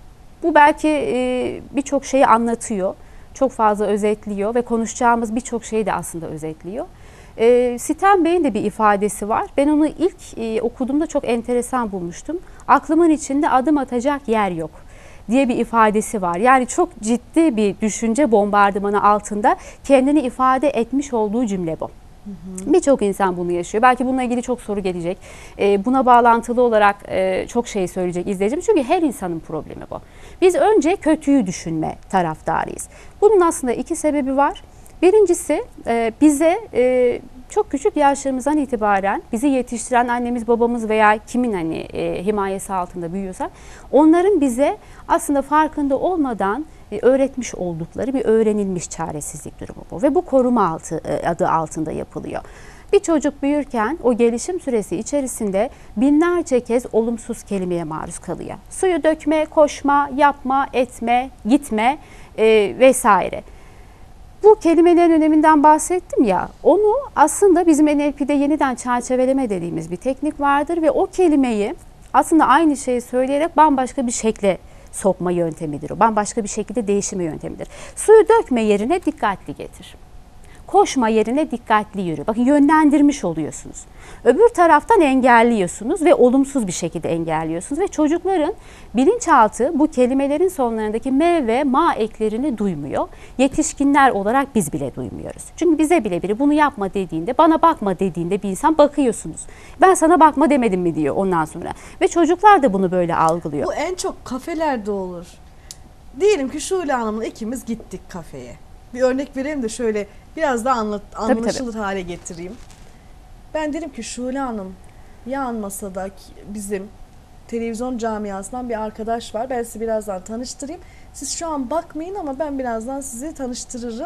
bu belki e, birçok şeyi anlatıyor, çok fazla özetliyor ve konuşacağımız birçok şeyi de aslında özetliyor. E, Sitem Bey'in de bir ifadesi var. Ben onu ilk e, okuduğumda çok enteresan bulmuştum. Aklımın içinde adım atacak yer yok diye bir ifadesi var. Yani çok ciddi bir düşünce bombardımanı altında kendini ifade etmiş olduğu cümle bu. Birçok insan bunu yaşıyor. Belki bununla ilgili çok soru gelecek. E, buna bağlantılı olarak e, çok şey söyleyecek izleyicim. Çünkü her insanın problemi bu. Biz önce kötüyü düşünme taraftarıyız. Bunun aslında iki sebebi var. Birincisi e, bize e, çok küçük yaşlarımızdan itibaren bizi yetiştiren annemiz, babamız veya kimin hani e, himayesi altında büyüyorsa onların bize aslında farkında olmadan e, öğretmiş oldukları bir öğrenilmiş çaresizlik durumu bu ve bu koruma altı, e, adı altında yapılıyor. Bir çocuk büyürken o gelişim süresi içerisinde binlerce kez olumsuz kelimeye maruz kalıyor. Suyu dökme, koşma, yapma, etme, gitme e, vesaire. Bu kelimelerin öneminden bahsettim ya, onu aslında bizim N L P'de yeniden çerçeveleme dediğimiz bir teknik vardır ve o kelimeyi aslında aynı şeyi söyleyerek bambaşka bir şekle sokma yöntemidir o. Bambaşka bir şekilde değişime yöntemidir. Suyu dökme yerine dikkatli getir. Koşma yerine dikkatli yürü. Bakın yönlendirmiş oluyorsunuz. Öbür taraftan engelliyorsunuz ve olumsuz bir şekilde engelliyorsunuz. Ve çocukların bilinçaltı bu kelimelerin sonlarındaki m ve ma eklerini duymuyor. Yetişkinler olarak biz bile duymuyoruz. Çünkü bize bile biri bunu yapma dediğinde, bana bakma dediğinde bir insan bakıyorsunuz. Ben sana bakma demedim mi diyor ondan sonra. Ve çocuklar da bunu böyle algılıyor. Bu en çok kafelerde olur. Diyelim ki Şule Hanım'la ikimiz gittik kafeye. Bir örnek vereyim de şöyle biraz daha anlat, anlaşılır tabii, tabii. hale getireyim. Ben derim ki Şule Hanım, yan masada bizim televizyon camiasından bir arkadaş var. Ben sizi birazdan tanıştırayım. Siz şu an bakmayın ama ben birazdan sizi tanıştırırım.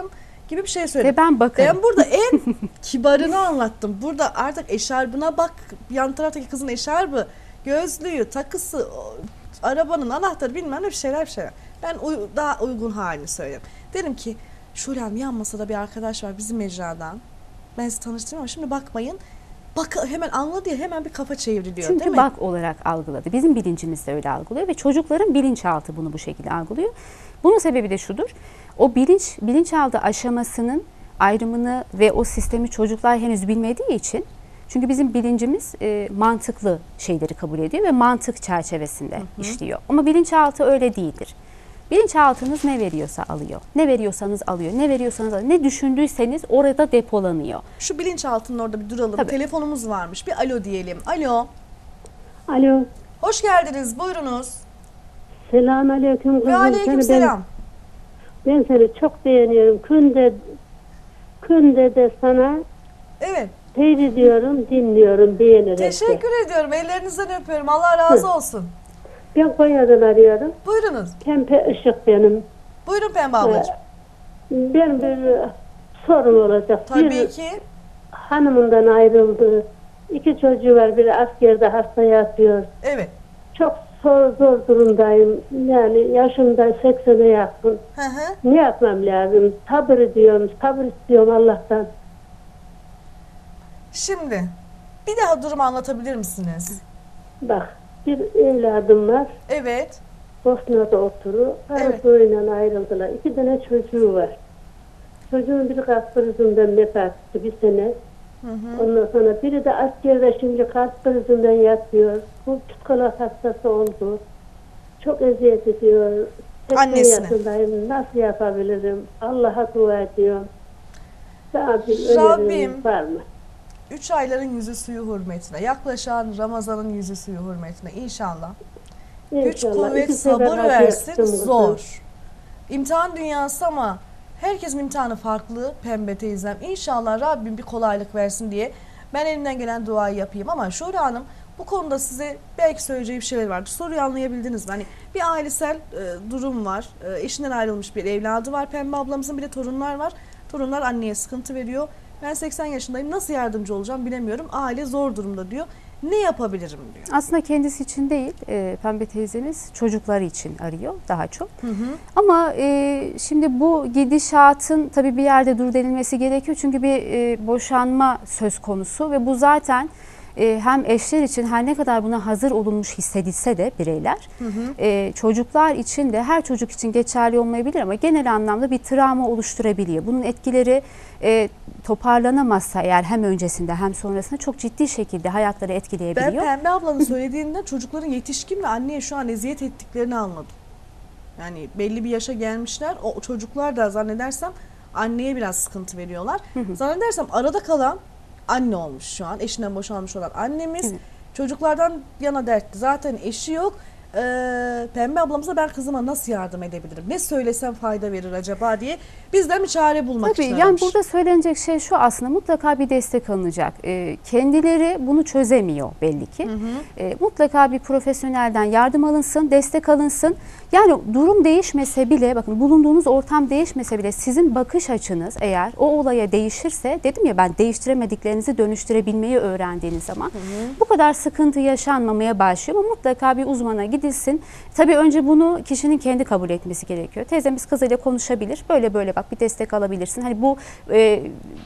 gibi bir şey söyledim. Ve ben bakarım. Ben burada en kibarını anlattım. Burada artık eşarbına bak, yan taraftaki kızın eşarbı, gözlüğü, takısı, o, arabanın anahtarı bilmem ne bir şeyler bir şeyler. Ben uy, daha uygun halini söyledim. Dedim ki Şule Hanım yan masada bir arkadaş var bizim mecradan. Ben sizi tanıştırayım ama şimdi bakmayın. Bak hemen anladı ya hemen bir kafa çevriliyor Çünkü değil mi? bak olarak algıladı. Bizim bilincimiz de öyle algılıyor ve çocukların bilinçaltı bunu bu şekilde algılıyor. Bunun sebebi de şudur. O bilinç bilinçaltı aşamasının ayrımını ve o sistemi çocuklar henüz bilmediği için, çünkü bizim bilincimiz e, mantıklı şeyleri kabul ediyor ve mantık çerçevesinde hı hı. işliyor. Ama bilinçaltı öyle değildir. Bilinçaltınız ne veriyorsa alıyor. Ne veriyorsanız alıyor. Ne veriyorsanız alıyor. Ne düşündüyseniz orada depolanıyor. Şu bilinçaltının orada bir duralım. Tabii. Telefonumuz varmış. Bir alo diyelim. Alo. Alo. Hoş geldiniz. Buyurunuz. Selamünaleyküm kızım. Ve aleyküm Seni selam. Ben, ben seni çok beğeniyorum. Künde, künde de sana Evet. seyrediyorum, dinliyorum, beğenerek de. Teşekkür ediyorum. Ellerinizden öpüyorum. Allah razı olsun. Ben Konya'dan arıyorum. Buyurunuz. Pembe Işık benim. Buyurun Pembe ablacığım. Ben bir sorum olacak. Tabii bir ki. hanımından ayrıldı. İki çocuğu var. Biri askerde hasta yatıyor. Evet. Çok zor, zor durumdayım. Yani yaşım da seksene yakın. Hı hı. Ne yapmam lazım? Sabır ediyorum, sabır istiyorum Allah'tan. Şimdi bir daha durumu anlatabilir misiniz? Bak, bir evladım var. Evet. Bosna'da oturuyor. Evet. Karısıyla ayrıldılar. İki tane çocuğu var. Çocuğun biri kalp krizinden vefat etti bir sene. Hı hı. Ondan sonra biri de askerde şimdi kalp krizinden yatıyor. Bu psikolog hastası oldu. Çok eziyet ediyor. Annesine. seksen yaşındayım. Nasıl yapabilirim? Allah'a dua ediyorum. Daha bir Rabbim. öneriniz var mı? Üç ayların yüzü suyu hürmetine, yaklaşan Ramazan'ın yüzü suyu hürmetine inşallah. Güç, İnşallah. kuvvet, İki sefer sabır hacı versin. yaptım kızım. Zor. İmtihan dünyası ama herkesin imtihanı farklı Pembe teyzem. İnşallah Rabbim bir kolaylık versin diye ben elimden gelen duayı yapayım. Ama Şule Hanım bu konuda size belki söyleyeceği bir şeyler vardır. Soruyu anlayabildiniz mi? Hani bir ailesel e, durum var. E, eşinden ayrılmış bir evladı var Pembe ablamızın. Bir de torunlar var. Torunlar anneye sıkıntı veriyor. Ben seksen yaşındayım. Nasıl yardımcı olacağım bilemiyorum. Aile zor durumda diyor. Ne yapabilirim diyor. Aslında kendisi için değil, e, Pembe teyzemiz çocukları için arıyor daha çok. Hı hı. Ama e, şimdi bu gidişatın tabii bir yerde dur denilmesi gerekiyor. Çünkü bir e, boşanma söz konusu ve bu zaten e, hem eşler için her ne kadar buna hazır olunmuş hissedilse de bireyler, Hı hı. e, çocuklar için de her çocuk için geçerli olmayabilir ama genel anlamda bir travma oluşturabiliyor. Bunun etkileri e, toparlanamazsa eğer hem öncesinde hem sonrasında çok ciddi şekilde hayatları Ben etkileyebiliyor. Pembe ablanın söylediğinden çocukların yetişkin ve anneye şu an eziyet ettiklerini anladım. Yani belli bir yaşa gelmişler. O çocuklar da zannedersem anneye biraz sıkıntı veriyorlar. Zannedersem arada kalan anne olmuş şu an. Eşinden boşanmış olan annemiz. Evet. Çocuklardan yana dertli. Zaten eşi yok. Ee, Pembe ablamıza ben kızıma nasıl yardım edebilirim? Ne söylesem fayda verir acaba diye bizden bir çare bulmak Tabii için yani aramış. burada söylenecek şey şu, aslında mutlaka bir destek alınacak. E, kendileri bunu çözemiyor belli ki. Hı hı. E, mutlaka bir profesyonelden yardım alınsın, destek alınsın. Yani durum değişmese bile, bakın bulunduğunuz ortam değişmese bile sizin bakış açınız eğer o olaya değişirse, dedim ya ben değiştiremediklerinizi dönüştürebilmeyi öğrendiğiniz zaman Hı hı. bu kadar sıkıntı yaşanmamaya başlıyor ama mutlaka bir uzmana gidilsin. Tabii önce bunu kişinin kendi kabul etmesi gerekiyor. Teyzemiz kızıyla konuşabilir. Böyle böyle bak bir destek alabilirsin. Hani bu e,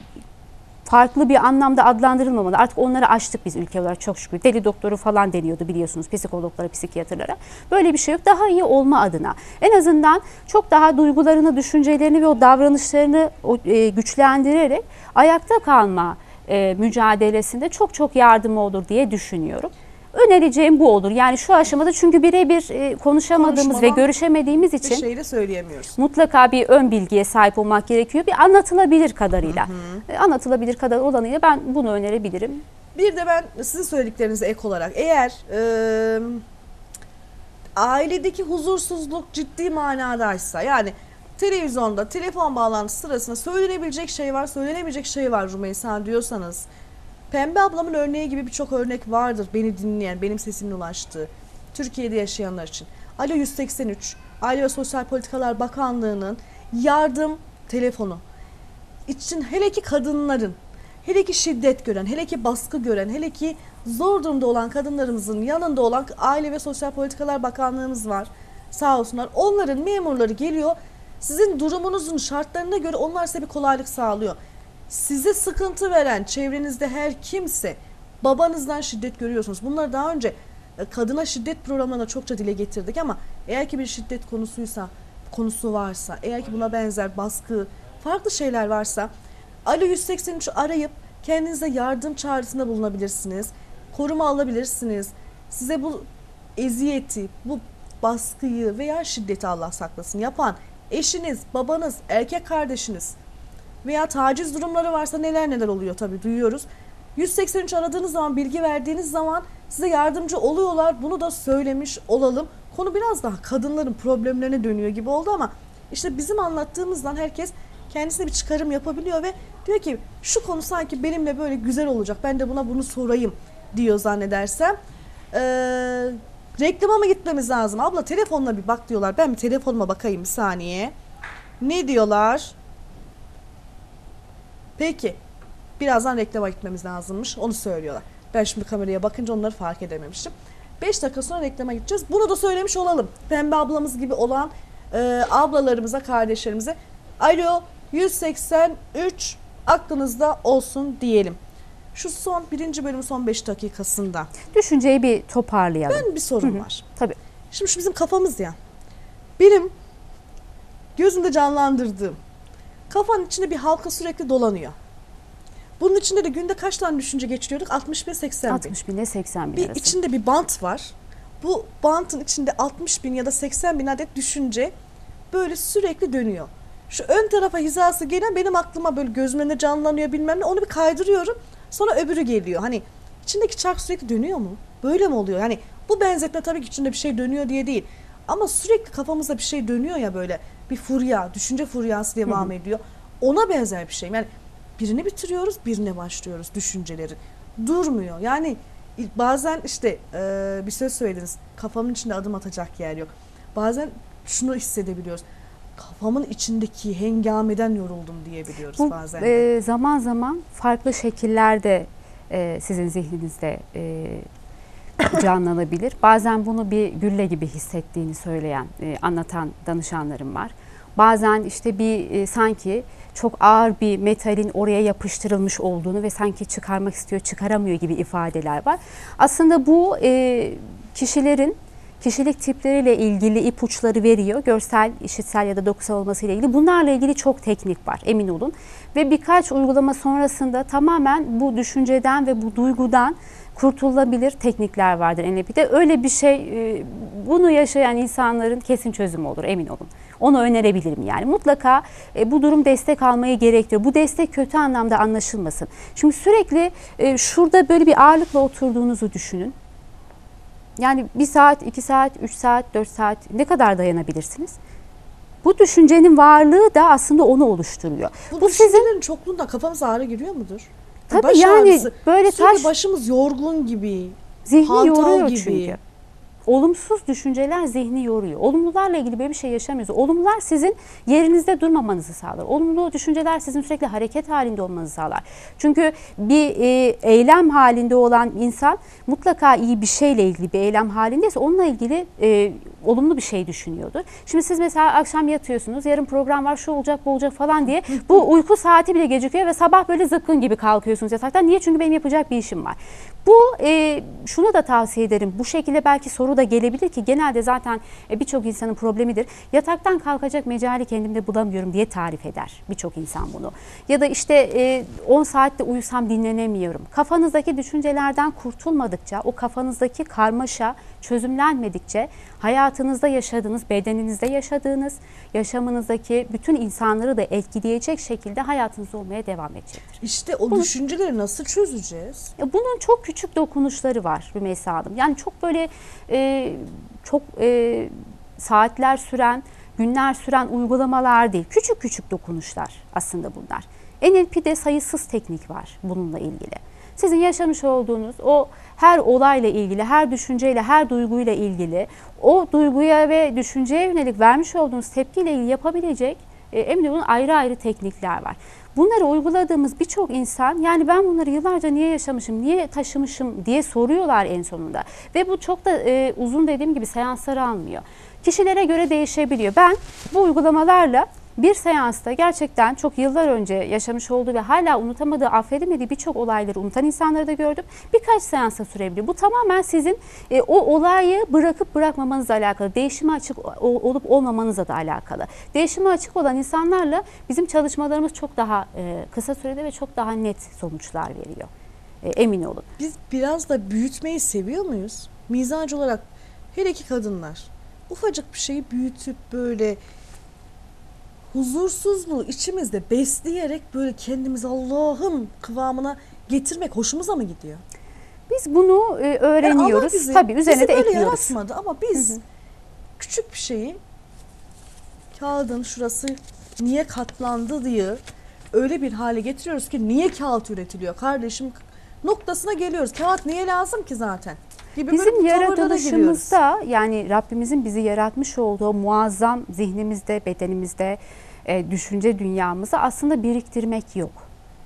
farklı bir anlamda adlandırılmamalı. Artık onları aştık biz ülke olarak çok şükür. Deli doktoru falan deniyordu biliyorsunuz psikologlara, psikiyatrlara. Böyle bir şey yok. Daha iyi olma adına. En azından çok daha duygularını, düşüncelerini ve o davranışlarını o, e, güçlendirerek ayakta kalma e, mücadelesinde çok çok yardımı olur diye düşünüyorum. Önereceğim bu olur. Yani şu aşamada çünkü birebir e, konuşamadığımız ve Konuşmadan görüşemediğimiz Bir için şey de söyleyemiyoruz. mutlaka bir ön bilgiye sahip olmak gerekiyor. Bir anlatılabilir kadarıyla. E, Anlatılabilir kadar olanıyla ben bunu önerebilirim. Bir de ben sizin söylediklerinize ek olarak eğer e, ailedeki huzursuzluk ciddi manadaysa yani televizyonda telefon bağlantısı sırasında söylenebilecek şey var, söylenebilecek şey var Rümeysa diyorsanız Pembe ablamın örneği gibi birçok örnek vardır beni dinleyen, benim sesimin ulaştığı Türkiye'de yaşayanlar için. Alo yüz seksen üç, Aile ve Sosyal Politikalar Bakanlığı'nın yardım telefonu. için, hele ki kadınların, hele ki şiddet gören, hele ki baskı gören, hele ki zor durumda olan kadınlarımızın yanında olan Aile ve Sosyal Politikalar Bakanlığımız var. Sağ olsunlar. Onların memurları geliyor. Sizin durumunuzun şartlarına göre onlar size bir kolaylık sağlıyor. Size sıkıntı veren çevrenizde her kimse, babanızdan şiddet görüyorsunuz. Bunları daha önce kadına şiddet programlarında çokça dile getirdik ama eğer ki bir şiddet konusuysa, konusu varsa, eğer ki buna benzer baskı, farklı şeyler varsa Alo yüz seksen üçü arayıp kendinize yardım çağrısında bulunabilirsiniz. Koruma alabilirsiniz. Size bu eziyeti, bu baskıyı veya şiddeti Allah saklasın yapan eşiniz, babanız, erkek kardeşiniz veya taciz durumları varsa neler neler oluyor tabii duyuyoruz. yüz seksen üç aradığınız zaman, bilgi verdiğiniz zaman size yardımcı oluyorlar. Bunu da söylemiş olalım. Konu biraz daha kadınların problemlerine dönüyor gibi oldu ama işte bizim anlattığımızdan herkes kendisine bir çıkarım yapabiliyor ve diyor ki şu konu sanki benimle böyle güzel olacak. Ben de buna bunu sorayım diyor zannedersem. Ee, reklama mı gitmemiz lazım? Abla telefonla bir bak diyorlar. Ben bir telefonuma bakayım bir saniye. Ne diyorlar? Peki. Birazdan reklama gitmemiz lazımmış. Onu söylüyorlar. Ben şimdi kameraya bakınca onları fark edememiştim. beş dakika sonra reklama gideceğiz. Bunu da söylemiş olalım. Pembe ablamız gibi olan e, ablalarımıza, kardeşlerimize. Alo yüz seksen üç aklınızda olsun diyelim. Şu son birinci bölümün son beş dakikasında. Düşünceyi bir toparlayalım. Ben bir sorum Hı hı. var. Tabii. Şimdi şu bizim kafamız ya. Benim gözümde canlandırdığım kafanın içinde bir halka sürekli dolanıyor. Bunun içinde de günde kaç tane düşünce geçiriyorduk? altmış bin seksen bin. altmış bin ile seksen bin Bir arası. içinde bir bant var. Bu bantın içinde altmış bin ya da seksen bin adet düşünce böyle sürekli dönüyor. Şu ön tarafa hizası gelen benim aklıma böyle gözümün önünde canlanıyor bilmem ne. Onu bir kaydırıyorum. Sonra öbürü geliyor. Hani içindeki çark sürekli dönüyor mu? Böyle mi oluyor? Hani bu benzetme tabii ki içinde bir şey dönüyor diye değil. Ama sürekli kafamızda bir şey dönüyor ya böyle. Bir furya, düşünce furyası devam Hı hı. ediyor. Ona benzer bir şey. Yani birini bitiriyoruz, birine başlıyoruz düşünceleri. Durmuyor. Yani bazen işte e, bir söz söylediniz. Kafamın içinde adım atacak yer yok. Bazen şunu hissedebiliyoruz. Kafamın içindeki hengameden yoruldum diyebiliyoruz Bu bazen. e, zaman zaman farklı şekillerde e, sizin zihninizde e, canlanabilir. Bazen bunu bir gülle gibi hissettiğini söyleyen, e, anlatan danışanlarım var. Bazen işte bir e, sanki çok ağır bir metalin oraya yapıştırılmış olduğunu ve sanki çıkarmak istiyor, çıkaramıyor gibi ifadeler var. Aslında bu e, kişilerin kişilik tipleriyle ilgili ipuçları veriyor. Görsel, işitsel ya da dokusal olmasıyla ilgili. Bunlarla ilgili çok teknik var, emin olun. Ve birkaç uygulama sonrasında tamamen bu düşünceden ve bu duygudan kurtulabilir teknikler vardır N L P'de. Öyle bir şey, bunu yaşayan insanların kesin çözümü olur, emin olun. Onu önerebilirim yani. Mutlaka bu durum destek almayı gerektiriyor. Bu destek kötü anlamda anlaşılmasın. Şimdi sürekli şurada böyle bir ağırlıkla oturduğunuzu düşünün. Yani bir saat, iki saat, üç saat, dört saat ne kadar dayanabilirsiniz? Bu düşüncenin varlığı da aslında onu oluşturuyor. Bu, Bu düşüncelerin sizin çokluğunda kafamıza ağrı giriyor mudur? tabii Baş yani ağrısı, böyle sürekli taş başımız yorgun gibi. zihni hantal yoruyor gibi. çünkü. Olumsuz düşünceler zihni yoruyor. Olumlularla ilgili böyle bir şey yaşamıyoruz. Olumlular sizin yerinizde durmamanızı sağlar. Olumlu düşünceler sizin sürekli hareket halinde olmanızı sağlar. Çünkü bir e, eylem halinde olan insan mutlaka iyi bir şeyle ilgili bir eylem halindeyse onunla ilgili e, olumlu bir şey düşünüyordur. Şimdi siz mesela akşam yatıyorsunuz, yarın program var, şu olacak, bu olacak falan diye bu uyku saati bile gecikiyor ve sabah böyle zıpkın gibi kalkıyorsunuz yataktan. Niye? Çünkü benim yapacak bir işim var. Bu e, şunu da tavsiye ederim. Bu şekilde belki soru da gelebilir ki genelde zaten e, birçok insanın problemidir. Yataktan kalkacak mecali kendimde bulamıyorum diye tarif eder birçok insan bunu. Ya da işte e, on saatte uyusam dinlenemiyorum. Kafanızdaki düşüncelerden kurtulmadıkça, o kafanızdaki karmaşa çözümlenmedikçe hayatınızda yaşadığınız, bedeninizde yaşadığınız, yaşamınızdaki bütün insanları da etkileyecek şekilde hayatınız olmaya devam edecektir. İşte o Bunu- düşünceleri nasıl çözeceğiz? Ya bunun çok küçük dokunuşları var Rümeysa Hanım. Yani çok böyle e, çok e, saatler süren, günler süren uygulamalar değil. Küçük küçük dokunuşlar aslında bunlar. N L P'de sayısız teknik var bununla ilgili. Sizin yaşamış olduğunuz o her olayla ilgili, her düşünceyle, her duyguyla ilgili, o duyguya ve düşünceye yönelik vermiş olduğunuz tepkiyle ilgili yapabilecek e, emin olun ayrı ayrı teknikler var. Bunları uyguladığımız birçok insan yani ben bunları yıllarca niye yaşamışım, niye taşımışım diye soruyorlar en sonunda. Ve bu çok da e, uzun dediğim gibi seansları almıyor. Kişilere göre değişebiliyor. Ben bu uygulamalarla bir seansta gerçekten çok yıllar önce yaşamış olduğu ve hala unutamadığı, affedemediği birçok olayları unutan insanları da gördüm. Birkaç seansa sürebiliyor. Bu tamamen sizin e, o olayı bırakıp bırakmamanızla alakalı, değişime açık olup olmamanızla da alakalı. Değişime açık olan insanlarla bizim çalışmalarımız çok daha e, kısa sürede ve çok daha net sonuçlar veriyor. E, emin olun. Biz biraz da büyütmeyi seviyor muyuz? Mizancı olarak her iki kadınlar ufacık bir şeyi büyütüp böyle huzursuzluğu içimizde besleyerek böyle kendimizi Allah'ım kıvamına getirmek hoşumuza mı gidiyor? Biz bunu e, öğreniyoruz. Yani bizi, Tabii üzerine bizi de böyle ekliyoruz. yaratmadı ama biz Hı hı. küçük bir şeyi kağıdın şurası niye katlandı diye öyle bir hale getiriyoruz ki niye kağıt üretiliyor kardeşim noktasına geliyoruz. Kağıt niye lazım ki zaten? Gibi Bizim böyle tavırlara giriyoruz. yaratılışımızda yani Rabbimizin bizi yaratmış olduğu muazzam zihnimizde, bedenimizde, e, düşünce dünyamızda aslında biriktirmek yok.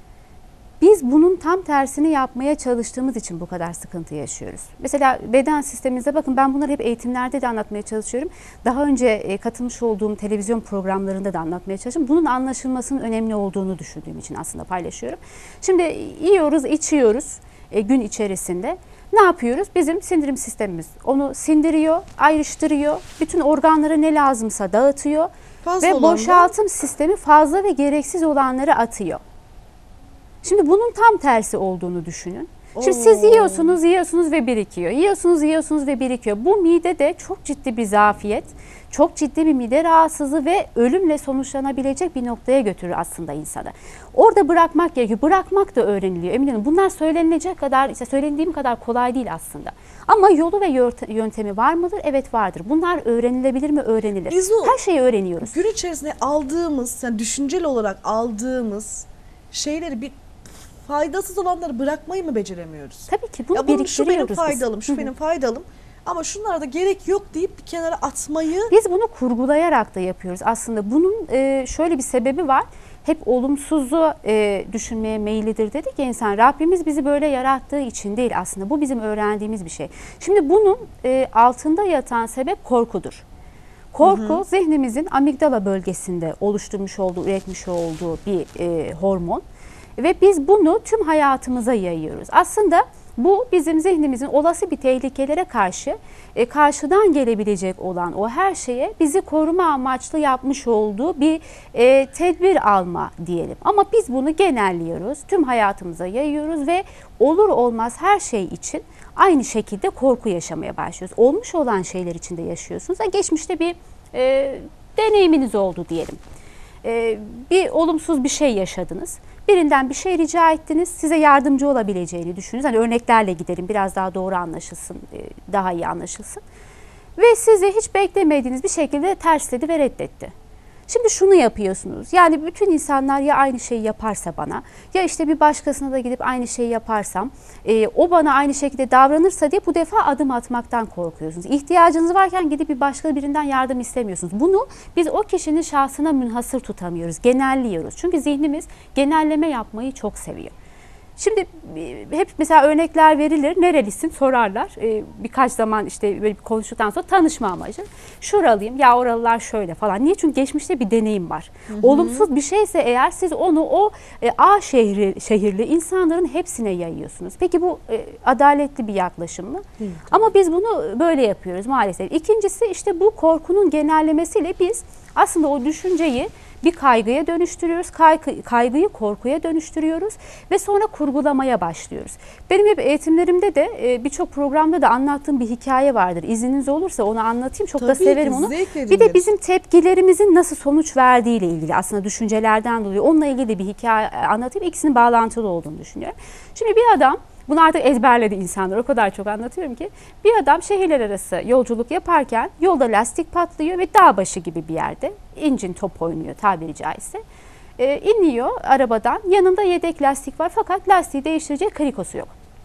Biz bunun tam tersini yapmaya çalıştığımız için bu kadar sıkıntı yaşıyoruz. Mesela beden sistemimize bakın, ben bunları hep eğitimlerde de anlatmaya çalışıyorum. Daha önce e, katılmış olduğum televizyon programlarında da anlatmaya çalışıyorum. Bunun anlaşılmasının önemli olduğunu düşündüğüm için aslında paylaşıyorum. Şimdi yiyoruz, içiyoruz e, gün içerisinde. Ne yapıyoruz? Bizim sindirim sistemimiz onu sindiriyor, ayrıştırıyor. Bütün organlara ne lazımsa dağıtıyor. Fazla Ve olan da- boşaltım sistemi fazla ve gereksiz olanları atıyor. Şimdi bunun tam tersi olduğunu düşünün. Şimdi siz Oo. yiyorsunuz, yiyorsunuz ve birikiyor. Yiyorsunuz, yiyorsunuz ve birikiyor. Bu midede çok ciddi bir zafiyet, çok ciddi bir mide rahatsızlığı ve ölümle sonuçlanabilecek bir noktaya götürür aslında insanı. Orada bırakmak gerekiyor. Bırakmak da öğreniliyor. Eminim bunlar söylenilecek kadar, işte söylendiğim kadar kolay değil aslında. Ama yolu ve yöntemi var mıdır? Evet vardır. Bunlar öğrenilebilir mi? Öğrenilir. Biz o- Her şeyi öğreniyoruz. Gün içerisinde aldığımız, yani düşünceli olarak aldığımız şeyleri bir faydasız olanları bırakmayı mı beceremiyoruz? Tabii ki bunu Ya bunun şu benim biriktiriyoruz biz. faydalım, şu benim faydalım ama şunlara da gerek yok deyip bir kenara atmayı Biz bunu kurgulayarak da yapıyoruz. Aslında bunun e, şöyle bir sebebi var. Hep olumsuzu e, düşünmeye meyillidir dedik ya insan. Rabbimiz bizi böyle yarattığı için değil aslında. Bu bizim öğrendiğimiz bir şey. Şimdi bunun e, altında yatan sebep korkudur. Korku hı hı. zihnimizin amigdala bölgesinde oluşturmuş olduğu, üretmiş olduğu bir e, hormon. Ve biz bunu tüm hayatımıza yayıyoruz. Aslında bu bizim zihnimizin olası bir tehlikelere karşı e, karşıdan gelebilecek olan o her şeye bizi koruma amaçlı yapmış olduğu bir e, tedbir alma diyelim. Ama biz bunu genelliyoruz, tüm hayatımıza yayıyoruz ve olur olmaz her şey için aynı şekilde korku yaşamaya başlıyoruz. Olmuş olan şeyler için de yaşıyorsunuz. Geçmişte bir e, deneyiminiz oldu diyelim. E, bir olumsuz bir şey yaşadınız. Birinden bir şey rica ettiniz, size yardımcı olabileceğini düşünün. Hani örneklerle gidelim, biraz daha doğru anlaşılsın, daha iyi anlaşılsın. Ve sizi hiç beklemediğiniz bir şekilde tersledi ve reddetti. Şimdi şunu yapıyorsunuz, yani bütün insanlar ya aynı şeyi yaparsa bana, ya işte bir başkasına da gidip aynı şeyi yaparsam, e, o bana aynı şekilde davranırsa diye bu defa adım atmaktan korkuyorsunuz. İhtiyacınız varken gidip bir başka birinden yardım istemiyorsunuz. Bunu biz o kişinin şahsına münhasır tutamıyoruz, genelliyoruz. Çünkü zihnimiz genelleme yapmayı çok seviyor. Şimdi hep mesela örnekler verilir, nerelisin sorarlar. Ee, birkaç zaman işte böyle konuştuktan sonra tanışma amacı. Şuralıyım, ya oralılar şöyle falan. Niye? Çünkü geçmişte bir deneyim var. Hı hı. Olumsuz bir şeyse eğer siz onu o e, A şehri şehirli insanların hepsine yayıyorsunuz. Peki bu e, adaletli bir yaklaşım mı? Hı. Ama biz bunu böyle yapıyoruz maalesef. İkincisi işte bu korkunun genellemesiyle biz aslında o düşünceyi bir kaygıya dönüştürüyoruz, kaygı, kaygıyı korkuya dönüştürüyoruz ve sonra kurgulamaya başlıyoruz. Benim hep eğitimlerimde de birçok programda da anlattığım bir hikaye vardır. İzniniz olursa onu anlatayım, çok Tabii da severim ki, onu. zevkle Bir de bizim tepkilerimizin nasıl sonuç verdiğiyle ilgili, aslında düşüncelerden dolayı onunla ilgili de bir hikaye anlatayım. İkisinin bağlantılı olduğunu düşünüyorum. Şimdi bir adam, bunu artık ezberledi insanlar, o kadar çok anlatıyorum ki. Bir adam şehirler arası yolculuk yaparken yolda lastik patlıyor ve dağ başı gibi bir yerde incin top oynuyor tabiri caizse. Ee, iniyor arabadan, yanında yedek lastik var fakat lastiği değiştirecek krikosu yok.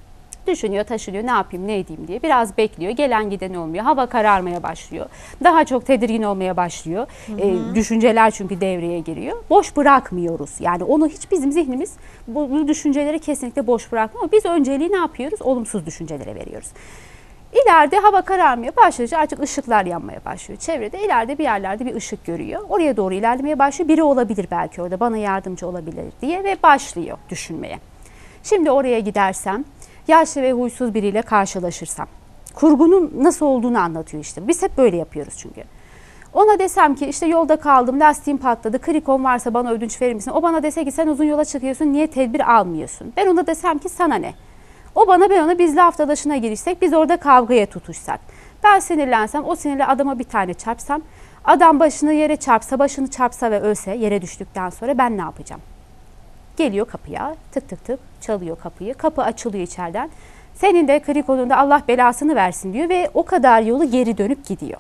Düşünüyor, taşınıyor, ne yapayım, ne edeyim diye. Biraz bekliyor, gelen giden olmuyor. Hava kararmaya başlıyor. Daha çok tedirgin olmaya başlıyor. E, düşünceler çünkü devreye giriyor. Boş bırakmıyoruz. Yani onu hiç bizim zihnimiz bu, bu düşünceleri kesinlikle boş bırakmıyor. Biz önceliği ne yapıyoruz? Olumsuz düşüncelere veriyoruz. İleride hava kararmaya başlayınca artık ışıklar yanmaya başlıyor. Çevrede ileride bir yerlerde bir ışık görüyor. Oraya doğru ilerlemeye başlıyor. Biri olabilir belki orada, bana yardımcı olabilir diye ve başlıyor düşünmeye. Şimdi oraya gidersem, yaşlı ve huysuz biriyle karşılaşırsam, kurgunun nasıl olduğunu anlatıyor işte. Biz hep böyle yapıyoruz çünkü. Ona desem ki işte yolda kaldım, lastiğim patladı, krikon varsa bana ödünç verir misin? O bana dese ki sen uzun yola çıkıyorsun, niye tedbir almıyorsun? Ben ona desem ki sana ne? O bana, ben ona, biz laf dalaşına girişsek, biz orada kavgaya tutuşsak. Ben sinirlensem, o sinirle adama bir tane çarpsam, adam başını yere çarpsa, başını çarpsa ve ölse yere düştükten sonra ben ne yapacağım? Geliyor kapıya, tık tık tık çalıyor kapıyı, kapı açılıyor içeriden. Senin de krikonunda Allah belasını versin diyor ve o kadar yolu geri dönüp gidiyor.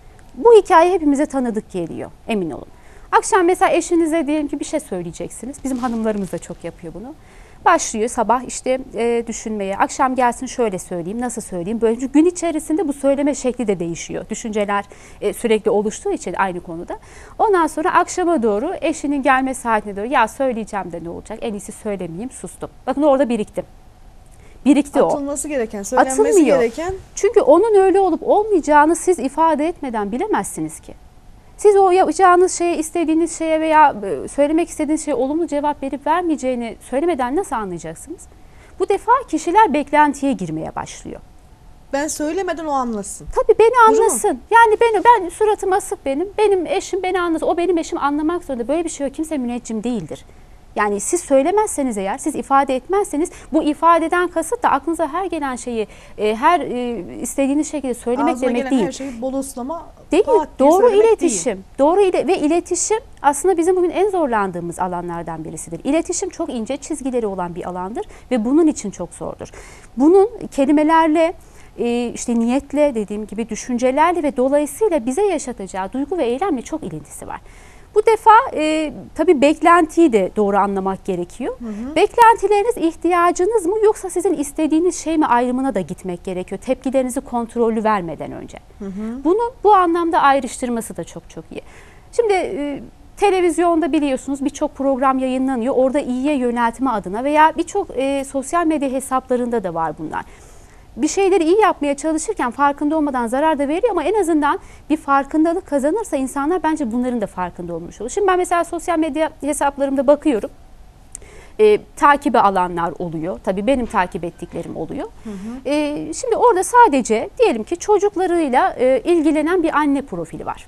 Bu hikaye hepimize tanıdık geliyor, emin olun. Akşam mesela eşinize diyelim ki bir şey söyleyeceksiniz. Bizim hanımlarımız da çok yapıyor bunu. Başlıyor sabah işte e, düşünmeye. Akşam gelsin şöyle söyleyeyim, nasıl söyleyeyim. Böyle gün içerisinde bu söyleme şekli de değişiyor. Düşünceler e, sürekli oluştuğu için aynı konuda. Ondan sonra akşama doğru eşinin gelme saatine doğru ya söyleyeceğim de ne olacak? En iyisi söylemeyeyim, sustum. Bakın orada biriktim. Birikti o. Atılması gereken, söylenmesi Atılmıyor. gereken. Çünkü onun öyle olup olmayacağını siz ifade etmeden bilemezsiniz ki. Siz o yapacağınız şeye, istediğiniz şeye veya söylemek istediğiniz şeye olumlu cevap verip vermeyeceğini söylemeden nasıl anlayacaksınız? Bu defa kişiler beklentiye girmeye başlıyor. Ben söylemeden o anlasın. Tabii beni Durumu. anlasın. Yani beni, ben suratım asık benim. Benim eşim beni anlasın. O benim eşim anlamak zorunda. Böyle bir şey yok. Kimse müneccim değildir. Yani siz söylemezseniz eğer, siz ifade etmezseniz bu ifadeden kasıt da aklınıza her gelen şeyi e, her e, istediğiniz şekilde söylemek Ağzına demek gelen değil. her şeyi boloslama, Değil. pat diye Doğru söylemek iletişim. değil. Doğru ile ve iletişim aslında bizim bugün en zorlandığımız alanlardan birisidir. İletişim çok ince çizgileri olan bir alandır ve bunun için çok zordur. Bunun kelimelerle, e, işte niyetle, dediğim gibi düşüncelerle ve dolayısıyla bize yaşatacağı duygu ve eylemle çok ilintisi var. Bu defa e, tabii beklentiyi de doğru anlamak gerekiyor. Hı hı. Beklentileriniz ihtiyacınız mı yoksa sizin istediğiniz şey mi ayrımına da gitmek gerekiyor. Tepkilerinizi kontrollü vermeden önce. Hı hı. Bunun bu anlamda ayrıştırması da çok çok iyi. Şimdi e, televizyonda biliyorsunuz birçok program yayınlanıyor. Orada iyiye yöneltme adına veya birçok e, sosyal medya hesaplarında da var bunlar. Bir şeyleri iyi yapmaya çalışırken farkında olmadan zarar da veriyor ama en azından bir farkındalık kazanırsa insanlar bence bunların da farkında olmuş olur. Şimdi ben mesela sosyal medya hesaplarımda bakıyorum. E, takibe alanlar oluyor. Tabii benim takip ettiklerim oluyor. Hı hı. E, şimdi orada sadece diyelim ki çocuklarıyla e, ilgilenen bir anne profili var.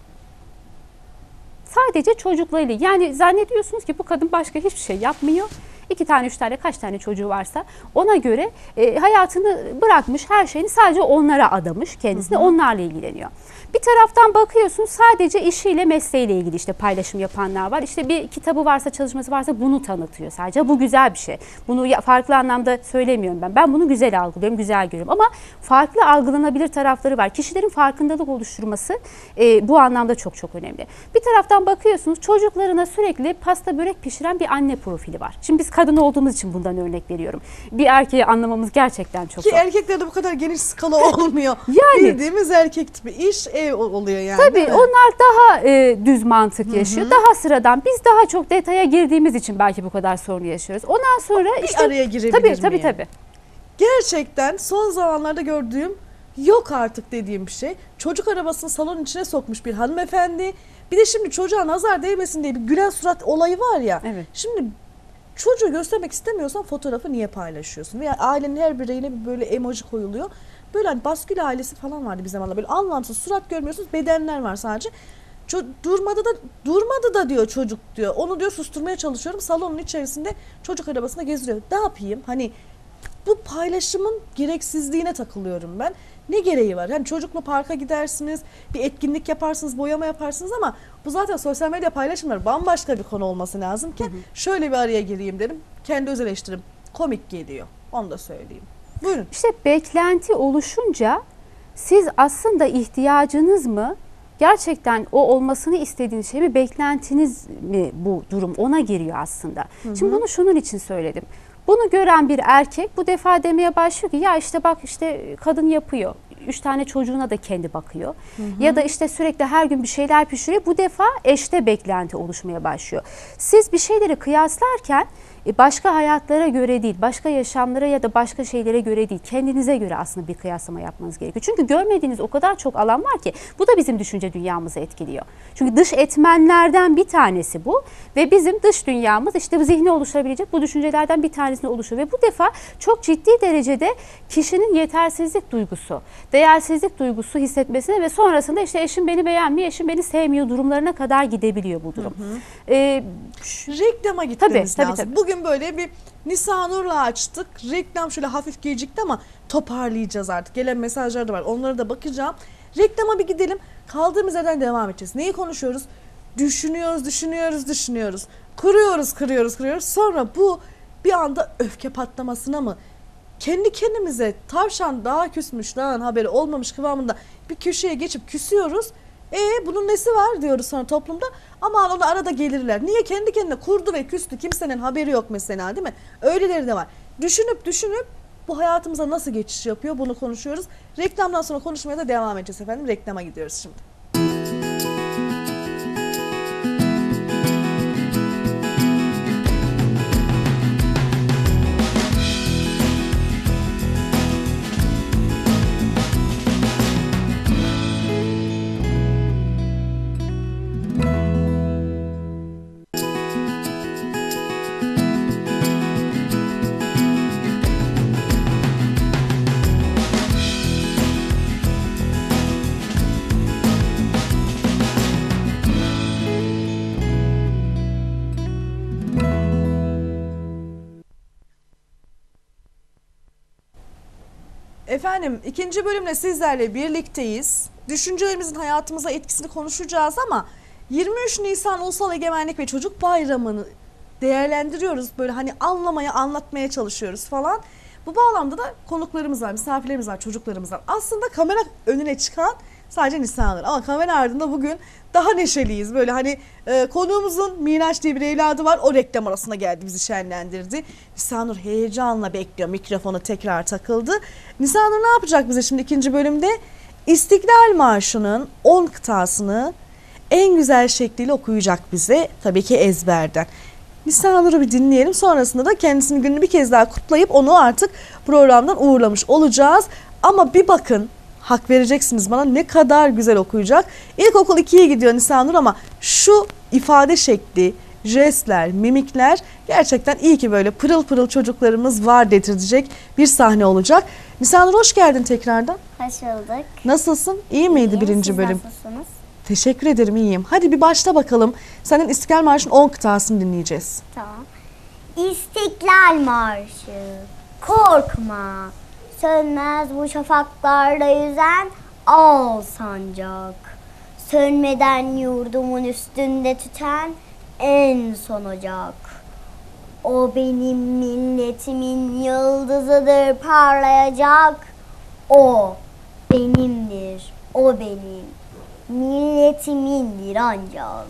Sadece çocuklarıyla, yani zannediyorsunuz ki bu kadın başka hiçbir şey yapmıyor. İki tane, üç tane, kaç tane çocuğu varsa ona göre e, hayatını bırakmış, her şeyini sadece onlara adamış kendisine, hı hı. onlarla ilgileniyor. Bir taraftan bakıyorsun sadece işiyle, mesleğiyle ilgili işte paylaşım yapanlar var. İşte bir kitabı varsa, çalışması varsa bunu tanıtıyor sadece. Bu güzel bir şey. Bunu farklı anlamda söylemiyorum ben. Ben bunu güzel algılıyorum, güzel görüyorum. Ama farklı algılanabilir tarafları var. Kişilerin farkındalık oluşturması e, bu anlamda çok çok önemli. Bir taraftan bakıyorsunuz çocuklarına sürekli pasta börek pişiren bir anne profili var. Şimdi biz kadın olduğumuz için bundan örnek veriyorum. Bir erkeği anlamamız gerçekten çok Ki zor. erkeklerde bu kadar geniş skala olmuyor. Yani bildiğimiz erkek tipi iş, ev oluyor yani. Tabii onlar daha e, düz mantık yaşıyor. Hı hı. Daha sıradan. Biz daha çok detaya girdiğimiz için belki bu kadar sorun yaşıyoruz. Ondan sonra bir işte araya girebilir tabii, miyim? tabii tabii. Gerçekten son zamanlarda gördüğüm yok artık dediğim bir şey. Çocuk arabasını salonun içine sokmuş bir hanımefendi. Bir de şimdi çocuğa nazar değmesin diye bir gülen surat olayı var ya. Evet. Şimdi çocuğu göstermek istemiyorsan fotoğrafı niye paylaşıyorsun? Veya ailenin her bireyine bir böyle emoji koyuluyor. Böyle hani baskül ailesi falan vardı bir zamanlar. Böyle anlamsız surat görmüyorsunuz, bedenler var sadece. Ço- durmadı da durmadı da diyor çocuk diyor. Onu diyor susturmaya çalışıyorum. Salonun içerisinde çocuk arabasında gezdiriyor. Ne yapayım? Hani bu paylaşımın gereksizliğine takılıyorum ben. Ne gereği var? Yani çocukla parka gidersiniz, bir etkinlik yaparsınız, boyama yaparsınız ama bu zaten sosyal medya paylaşımları bambaşka bir konu olması lazımken, hı hı. şöyle bir araya gireyim dedim. Kendi öz eleştirim komik geliyor. Onu da söyleyeyim. Buyurun. İşte beklenti oluşunca siz aslında ihtiyacınız mı, gerçekten o olmasını istediğiniz şey mi, beklentiniz mi bu durum, ona giriyor aslında. Hı hı. Şimdi bunu şunun için söyledim. Bunu gören bir erkek bu defa demeye başlıyor ki ya işte bak işte kadın yapıyor. Üç tane çocuğuna da kendi bakıyor. Hı hı. Ya da işte sürekli her gün bir şeyler pişiriyor. Bu defa eşte beklenti oluşmaya başlıyor. Siz bir şeyleri kıyaslarken başka hayatlara göre değil, başka yaşamlara ya da başka şeylere göre değil, kendinize göre aslında bir kıyaslama yapmanız gerekiyor. Çünkü görmediğiniz o kadar çok alan var ki bu da bizim düşünce dünyamızı etkiliyor. Çünkü dış etmenlerden bir tanesi bu ve bizim dış dünyamız işte bu zihni oluşturabilecek bu düşüncelerden bir tanesini oluşuyor. Ve bu defa çok ciddi derecede kişinin yetersizlik duygusu, değersizlik duygusu hissetmesine ve sonrasında işte eşim beni beğenmiyor, eşim beni sevmiyor durumlarına kadar gidebiliyor bu durum. Hı hı. Ee, şu... Reklama gitmemiz tabii, lazım. Tabii, tabii. Bugün böyle bir Nisanur'la açtık. Reklam şöyle hafif gecikti ama toparlayacağız artık. Gelen mesajlar da var. Onlara da bakacağım. Reklama bir gidelim. Kaldığımız yerden devam edeceğiz. Neyi konuşuyoruz? Düşünüyoruz, düşünüyoruz, düşünüyoruz. Kuruyoruz, kırıyoruz, kırıyoruz. Sonra bu bir anda öfke patlamasına mı? Kendi kendimize tavşan daha küsmüş, daha haberi olmamış kıvamında bir köşeye geçip küsüyoruz. E bunun nesi var diyoruz sonra toplumda. Aman onu arada gelirler. Niye? Kendi kendine kurdu ve küstü. Kimsenin haberi yok mesela, değil mi? Öyleleri de var. Düşünüp düşünüp bu hayatımıza nasıl geçiş yapıyor bunu konuşuyoruz. Reklamdan sonra konuşmaya da devam edeceğiz efendim. Reklama gidiyoruz şimdi. Efendim ikinci bölümle sizlerle birlikteyiz. Düşüncelerimizin hayatımıza etkisini konuşacağız ama yirmi üç Nisan Ulusal Egemenlik ve Çocuk Bayramı'nı değerlendiriyoruz. Böyle hani anlamaya, anlatmaya çalışıyoruz falan. Bu bağlamda da konuklarımız var, misafirlerimiz var, çocuklarımız var. Aslında kamera önüne çıkan sadece Nisanur ama kamera ardında bugün daha neşeliyiz. Böyle hani e, konuğumuzun Miraç diye bir evladı var. O reklam arasına geldi, bizi şenlendirdi. Nisanur heyecanla bekliyor. Mikrofonu tekrar takıldı. Nisanur ne yapacak bize şimdi ikinci bölümde? İstiklal Marşı'nın on kıtasını en güzel şekliyle okuyacak bize. Tabii ki ezberden. Nisanur'u bir dinleyelim. Sonrasında da kendisinin gününü bir kez daha kutlayıp onu artık programdan uğurlamış olacağız. Ama bir bakın, hak vereceksiniz bana, ne kadar güzel okuyacak. İlkokul ikiye gidiyor Nisanur ama şu ifade şekli, jestler, mimikler gerçekten iyi ki böyle pırıl pırıl çocuklarımız var dedirtecek bir sahne olacak. Nisanur hoş geldin tekrardan. Hoş bulduk. Nasılsın? İyi miydi İyiyim, birinci siz bölüm? nasılsınız? Teşekkür ederim, iyiyim. Hadi bir başla bakalım. Senin İstiklal Marşı'nın on kıtasını dinleyeceğiz. Tamam. İstiklal Marşı, korkma, sönmez bu şafaklarda yüzen al sancak. Sönmeden yurdumun üstünde tüten en son ocak. O benim milletimin yıldızıdır parlayacak. O benimdir, o benim, milletimindir ancak.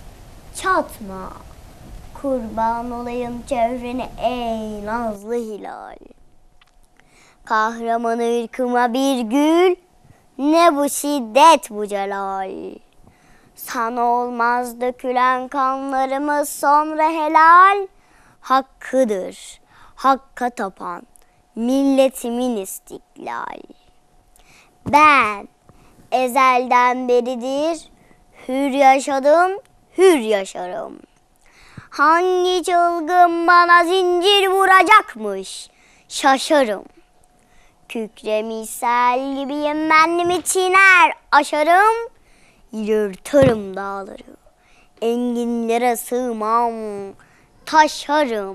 Çatma, kurban olayım çevrene ey nazlı hilal. Kahraman ırkıma bir gül, ne bu şiddet bu celal. Sana olmaz dökülen kanlarımız sonra helal. Hakkıdır, hakka tapan milletimin istiklal. Ben ezelden beridir hür yaşadım, hür yaşarım. Hangi çılgın bana zincir vuracakmış, şaşarım. Kükre misal gibiyim benimi çiğner aşarım. Yırtarım dağları, enginlere sığmam, taşarım.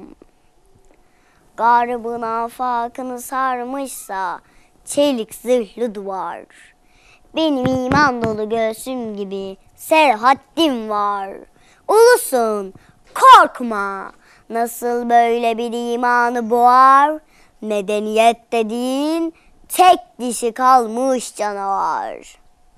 Garbın afakını sarmışsa çelik zırhlı duvar. Benim iman dolu göğsüm gibi serhaddim var. Ulusun, korkma, nasıl böyle bir imanı boğar? Medeniyet dediğin tek dişi kalmış canavar.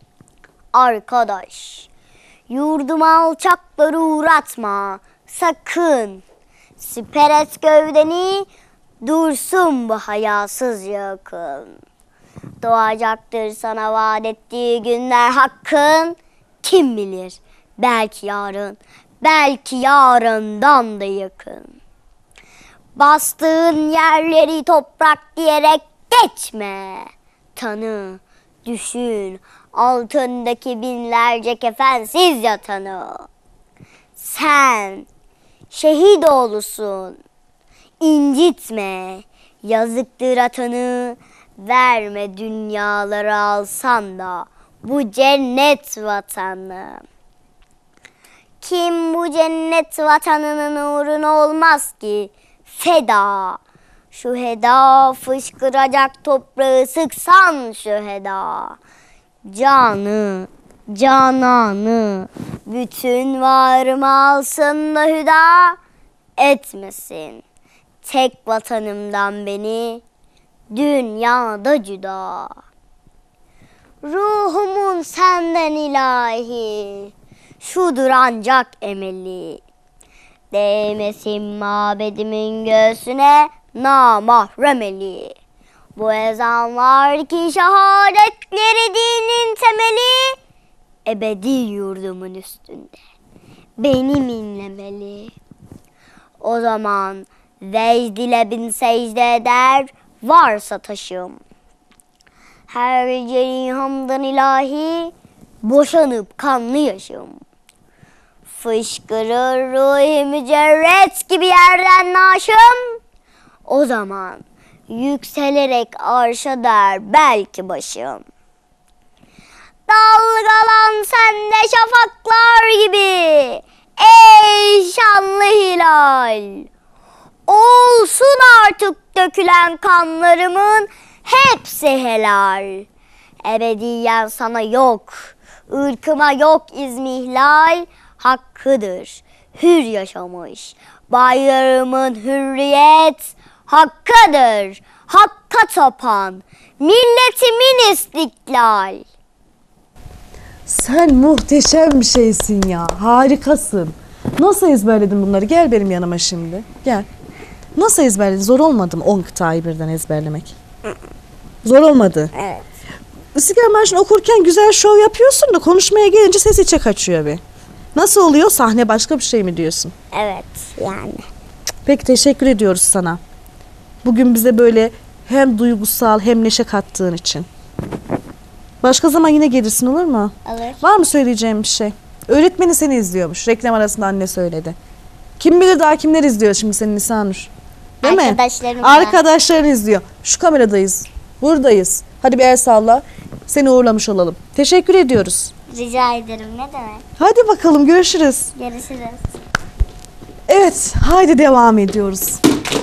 Arkadaş, yurduma alçakları uğratma, sakın. Siper et gövdeni, Dursun bu hayasız yakın. Doğacaktır sana vaat ettiği günler hakkın. Kim bilir, belki yarın, belki yarından da yakın. Bastığın yerleri toprak diyerek geçme. Tanı, düşün, altındaki binlerce kefensiz yatanı. Sen şehit oğlusun, incitme, yazıktır atanı. Verme dünyaları alsan da bu cennet vatanı. Kim bu cennet vatanının uğruna olmaz ki feda. Şu heda fışkıracak toprağı sıksan şu heda. Canı, cananı, bütün varımı alsın da hüda etmesin. Tek vatanımdan beni dünyada cüda. Ruhumun senden ilahi, şudur ancak emeli. Değmesin mabedimin göğsüne namahrem eli. Bu ezan var ki şehadetleri dinin temeli. Ebedi yurdumun üstünde benim inlemeli. O zaman vecd ile bin secde eder varsa taşım. Her geceyi hamdan ilahi boşanıp kanlı yaşım. Fışkırır ruhi mücerret gibi yerden naşım. O zaman yükselerek arşa der belki başım. Dalgalan sende şafaklar gibi ey şanlı hilal. Olsun artık dökülen kanlarımın hepsi helal. Ebediyen sana yok, ırkıma yok izmihlal. Hakkıdır hür yaşamış bayrağımın hürriyet. Hakkıdır hakka tapan milletimin istiklal. Sen muhteşem bir şeysin ya. Harikasın. Nasıl ezberledin bunları? Gel benim yanıma şimdi. Gel. Nasıl ezberledin? Zor olmadı mı on kıtayı birden ezberlemek? Zor olmadı. Evet. İstiklal Marşı'nı okurken güzel şov yapıyorsun da konuşmaya gelince ses içe kaçıyor bir. Nasıl oluyor? Sahne başka bir şey mi diyorsun? Evet yani. Peki teşekkür ediyoruz sana. Bugün bize böyle hem duygusal hem neşe kattığın için. Başka zaman yine gelirsin, olur mu? Olur. Var mı söyleyeceğim bir şey? Öğretmeni seni izliyormuş. Reklam arasında anne söyledi. Kim bilir daha kimler izliyor şimdi seni Nisanur. Değil mi? Arkadaşlarım var. Arkadaşların izliyor. Şu kameradayız. Buradayız. Hadi bir el salla. Seni uğurlamış olalım. Teşekkür ediyoruz. Rica ederim, ne demek. Hadi bakalım, görüşürüz. Görüşürüz. Evet, haydi devam ediyoruz.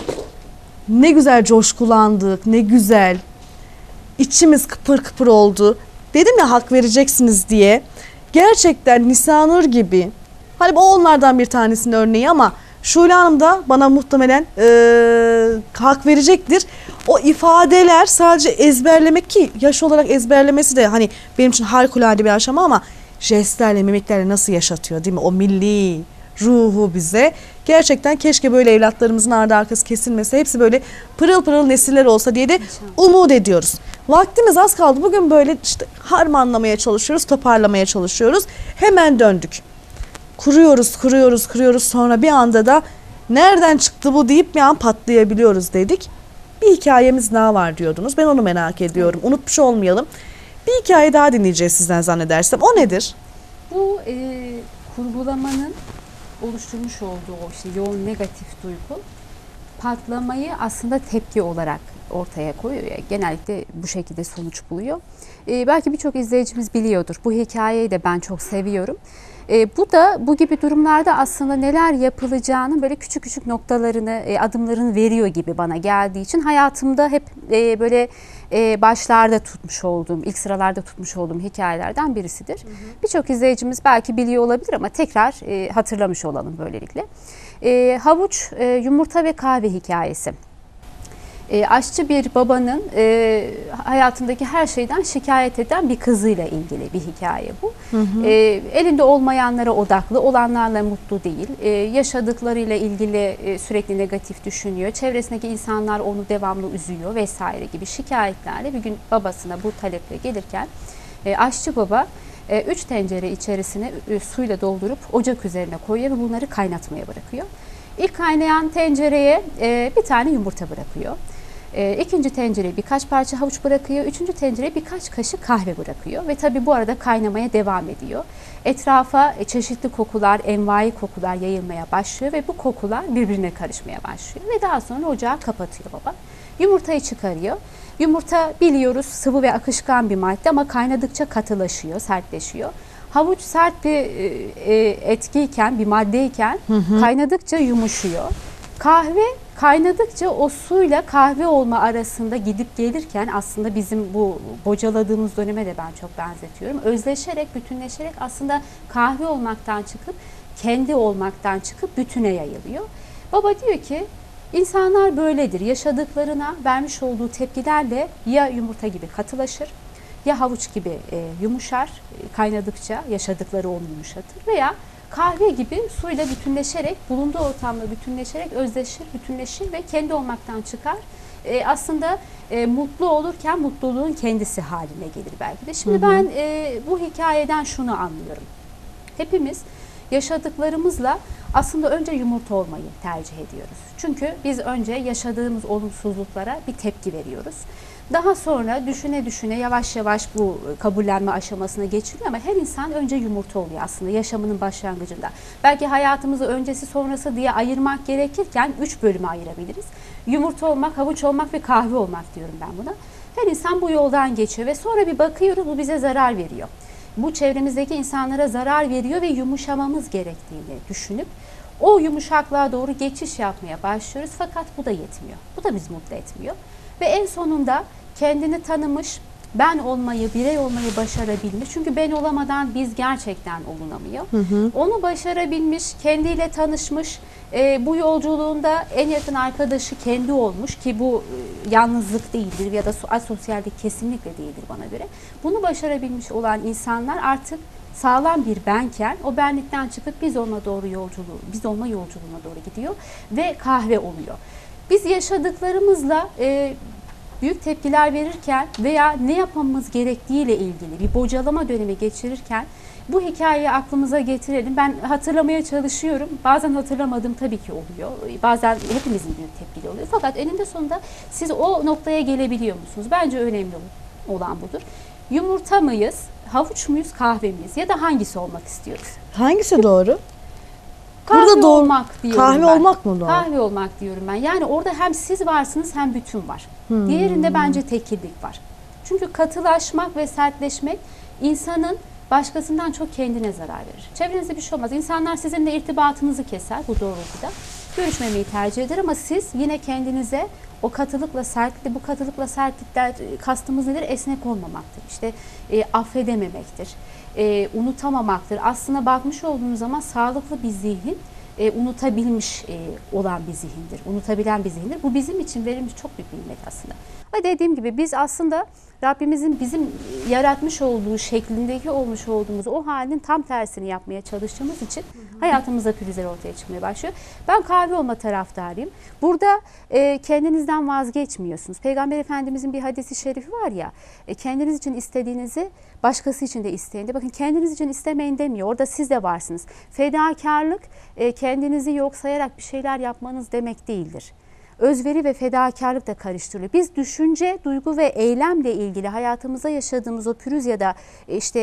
Ne güzel coşkulandık, ne güzel. İçimiz kıpır kıpır oldu. Dedim ya hak vereceksiniz diye. Gerçekten Nisanur gibi, hani o onlardan bir tanesinin örneği ama Şule Hanım da bana muhtemelen ee, hak verecektir. O ifadeler sadece ezberlemek, ki yaş olarak ezberlemesi de hani benim için harikulade bir aşama, ama jestlerle, mimiklerle nasıl yaşatıyor değil mi? O milli ruhu bize. Gerçekten keşke böyle evlatlarımızın ardı arkası kesilmese, hepsi böyle pırıl pırıl nesiller olsa diye de umut ediyoruz. Vaktimiz az kaldı. Bugün böyle işte harmanlamaya çalışıyoruz, toparlamaya çalışıyoruz. Hemen döndük. Kuruyoruz, kuruyoruz, kuruyoruz. Sonra bir anda da nereden çıktı bu deyip bir an patlayabiliyoruz dedik. Bir hikayemiz daha var diyordunuz. Ben onu merak ediyorum. Unutmuş olmayalım. Bir hikaye daha dinleyeceğiz sizden zannedersem. O nedir? Bu e, kurgulamanın oluşturmuş olduğu o işte yoğun negatif duygu patlamayı aslında tepki olarak ortaya koyuyor ya, genellikle bu şekilde sonuç buluyor. Ee, belki birçok izleyicimiz biliyordur. Bu hikayeyi de ben çok seviyorum. Ee, bu da bu gibi durumlarda aslında neler yapılacağını böyle küçük küçük noktalarını, e, adımlarını veriyor gibi bana geldiği için hayatımda hep e, böyle e, başlarda tutmuş olduğum, ilk sıralarda tutmuş olduğum hikayelerden birisidir. Birçok izleyicimiz belki biliyor olabilir ama tekrar e, hatırlamış olalım böylelikle. E, havuç, e, yumurta ve kahve hikayesi. E, aşçı bir babanın e, hayatındaki her şeyden şikayet eden bir kızıyla ilgili bir hikaye bu. Hı hı. E, elinde olmayanlara odaklı, olanlarla mutlu değil. E, yaşadıklarıyla ilgili e, sürekli negatif düşünüyor. Çevresindeki insanlar onu devamlı üzüyor vesaire gibi şikayetlerle bir gün babasına bu taleple gelirken e, aşçı baba e, üç tencere içerisine e, suyla doldurup ocak üzerine koyuyor ve bunları kaynatmaya bırakıyor. İlk kaynayan tencereye e, bir tane yumurta bırakıyor. E, ikinci tencereye birkaç parça havuç bırakıyor. Üçüncü tencereye birkaç kaşık kahve bırakıyor. Ve tabii bu arada kaynamaya devam ediyor. Etrafa e, çeşitli kokular, envai kokular yayılmaya başlıyor ve bu kokular birbirine karışmaya başlıyor. Ve daha sonra ocağı kapatıyor baba. Yumurtayı çıkarıyor. Yumurta biliyoruz sıvı ve akışkan bir madde ama kaynadıkça katılaşıyor, sertleşiyor. Havuç sert bir e, etkiyken, bir maddeyken hı hı. kaynadıkça yumuşuyor. Kahve kaynadıkça o suyla kahve olma arasında gidip gelirken aslında bizim bu bocaladığımız döneme de ben çok benzetiyorum. Özleşerek, bütünleşerek aslında kahve olmaktan çıkıp kendi olmaktan çıkıp bütüne yayılıyor. Baba diyor ki insanlar böyledir. Yaşadıklarına vermiş olduğu tepkilerle ya yumurta gibi katılaşır, ya havuç gibi e, yumuşar, e, kaynadıkça yaşadıkları onu yumuşatır veya kahve gibi suyla bütünleşerek, bulunduğu ortamla bütünleşerek özleşir, bütünleşir ve kendi olmaktan çıkar. E, aslında e, mutlu olurken mutluluğun kendisi haline gelir belki de. Şimdi hı hı. ben e, bu hikayeden şunu anlıyorum. Hepimiz yaşadıklarımızla aslında önce yumurta olmayı tercih ediyoruz. Çünkü biz önce yaşadığımız olumsuzluklara bir tepki veriyoruz. Daha sonra düşüne düşüne yavaş yavaş bu kabullenme aşamasına geçiliyor ama her insan önce yumurta oluyor aslında yaşamının başlangıcında. Belki hayatımızı öncesi sonrası diye ayırmak gerekirken üç bölüme ayırabiliriz. Yumurta olmak, havuç olmak ve kahve olmak diyorum ben buna. Her insan bu yoldan geçiyor ve sonra bir bakıyoruz bu bize zarar veriyor. Bu çevremizdeki insanlara zarar veriyor ve yumuşamamız gerektiğini düşünüp o yumuşaklığa doğru geçiş yapmaya başlıyoruz fakat bu da yetmiyor. Bu da bizi mutlu etmiyor. Ve en sonunda kendini tanımış, ben olmayı, birey olmayı başarabilmiş. Çünkü ben olamadan biz gerçekten olunamıyor. Hı hı. Onu başarabilmiş, kendiyle tanışmış, e, bu yolculuğunda en yakın arkadaşı kendi olmuş ki bu e, yalnızlık değildir ya da asosyallik kesinlikle değildir bana göre. Bunu başarabilmiş olan insanlar artık sağlam bir benken o benlikten çıkıp biz olma doğru yolculuğu, biz olma yolculuğuna doğru gidiyor ve kahve oluyor. Biz yaşadıklarımızla e, büyük tepkiler verirken veya ne yapmamız gerektiğiyle ilgili bir bocalama dönemi geçirirken bu hikayeyi aklımıza getirelim. Ben hatırlamaya çalışıyorum. Bazen hatırlamadığım tabii ki oluyor. Bazen hepimizin büyük tepkili oluyor. Fakat eninde sonunda siz o noktaya gelebiliyor musunuz? Bence önemli olan budur. Yumurta mıyız, havuç muyuz, kahve miyiz ya da hangisi olmak istiyoruz? Hangisi doğru? Kahve Burada doğru, olmak diyorum kahve ben. olmak mı doğru? Kahve olmak diyorum ben. Yani orada hem siz varsınız hem bütün var. Hmm. Diğerinde bence tekillik var. Çünkü katılaşmak ve sertleşmek insanın başkasından çok kendine zarar verir. Çevrenizde bir şey olmaz. İnsanlar sizinle irtibatınızı keser bu doğrultuda. Görüşmemeyi tercih eder ama siz yine kendinize o katılıkla sertlikle, bu katılıkla sertlikler kastımız nedir? Esnek olmamaktır. İşte e, affedememektir. E, unutamamaktır. Aslında bakmış olduğunuz zaman sağlıklı bir zihin e, unutabilmiş e, olan bir zihindir. Unutabilen bir zihindir. Bu bizim için verilmiş çok büyük bir nimet aslında. Ve dediğim gibi biz aslında Rabbimizin bizim yaratmış olduğu şeklindeki olmuş olduğumuz o halinin tam tersini yapmaya çalıştığımız için hı hı. hayatımızda pürüzler ortaya çıkmaya başlıyor. Ben kahve olma taraftarıyım. Burada e, kendinizden vazgeçmiyorsunuz. Peygamber Efendimizin bir hadisi şerifi var ya, e, kendiniz için istediğinizi başkası için de isteyin de. Bakın kendiniz için istemeyin demiyor. Orada siz de varsınız. Fedakarlık e, kendinizi yok sayarak bir şeyler yapmanız demek değildir. Özveri ve fedakarlık da karıştırılıyor. Biz düşünce, duygu ve eylemle ilgili hayatımızda yaşadığımız o pürüz ya da işte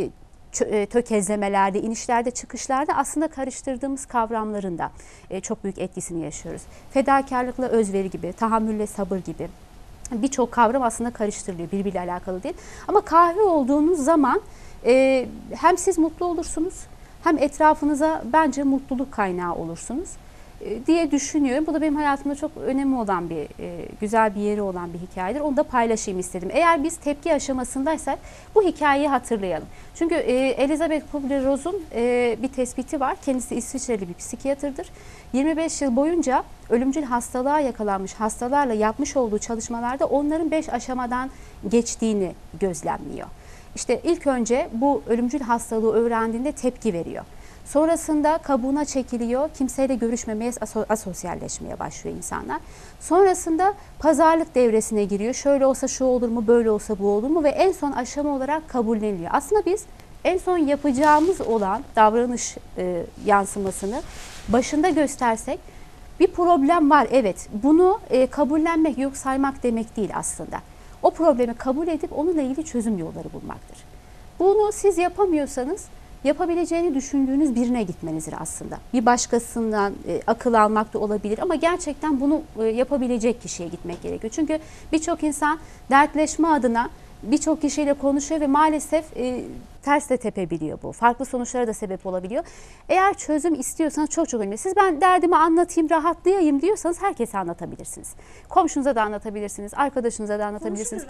e, tökezlemelerde, inişlerde, çıkışlarda aslında karıştırdığımız kavramların da e, çok büyük etkisini yaşıyoruz. Fedakarlıkla özveri gibi, tahammülle sabır gibi birçok kavram aslında karıştırılıyor, birbiriyle alakalı değil. Ama kahve olduğunuz zaman e, hem siz mutlu olursunuz hem etrafınıza bence mutluluk kaynağı olursunuz. e, diye düşünüyorum. Bu da benim hayatımda çok önemi olan bir, e, güzel bir yeri olan bir hikayedir. Onu da paylaşayım istedim. Eğer biz tepki aşamasındaysak bu hikayeyi hatırlayalım. Çünkü e, Elizabeth Kubler-Ross'un e, bir tespiti var. Kendisi İsviçreli bir psikiyatrdır. yirmi beş yıl boyunca ölümcül hastalığa yakalanmış hastalarla yapmış olduğu çalışmalarda onların beş aşamadan geçtiğini gözlemliyor. İşte ilk önce bu ölümcül hastalığı öğrendiğinde tepki veriyor. Sonrasında kabuğuna çekiliyor, kimseyle görüşmemeye, aso asosyalleşmeye başlıyor insanlar. Sonrasında pazarlık devresine giriyor. Şöyle olsa şu olur mu, böyle olsa bu olur mu ve en son aşama olarak kabulleniliyor. Aslında biz en son yapacağımız olan davranış e, yansımasını başında göstersek bir problem var. Evet, bunu e, kabullenmek, yok saymak demek değil aslında. O problemi kabul edip onunla ilgili çözüm yolları bulmaktır. Bunu siz yapamıyorsanız yapabileceğini düşündüğünüz birine gitmenizdir aslında. Bir başkasından e, akıl almak da olabilir ama gerçekten bunu e, yapabilecek kişiye gitmek gerekiyor. Çünkü birçok insan dertleşme adına birçok kişiyle konuşuyor ve maalesef e, ters de tepebiliyor bu. Farklı sonuçlara da sebep olabiliyor. Eğer çözüm istiyorsanız çok çok önemli. Siz ben derdimi anlatayım, rahatlayayım diyorsanız herkese anlatabilirsiniz. Komşunuza da anlatabilirsiniz, arkadaşınıza da anlatabilirsiniz.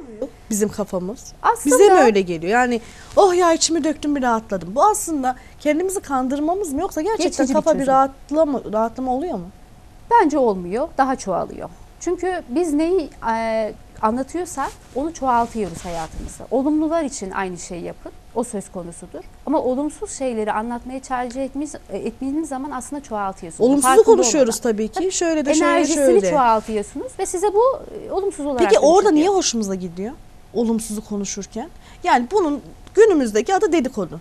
Bizim kafamız. Aslında, Bize mi öyle geliyor? Yani oh ya içimi döktüm bir rahatladım. Bu aslında kendimizi kandırmamız mı yoksa gerçekten Geçici bir kafa bir, çözüm. rahatlama, rahatlama oluyor mu? Bence olmuyor, daha çoğalıyor. Çünkü biz neyi e, anlatıyorsak onu çoğaltıyoruz hayatımızda. Olumlular için aynı şeyi yapın, o söz konusudur. Ama olumsuz şeyleri anlatmaya tercih ettiğimiz, ettiğiniz zaman aslında çoğaltıyorsunuz. Olumsuzu Farkında konuşuyoruz olmadan. tabii ki. Şöyle de şöyle Enerjisini şöyle. çoğaltıyorsunuz ve size bu e, olumsuz olarak Peki orada dönüşüyor. niye hoşumuza gidiyor? Olumsuzu konuşurken. Yani bunun günümüzdeki adı dedikodu.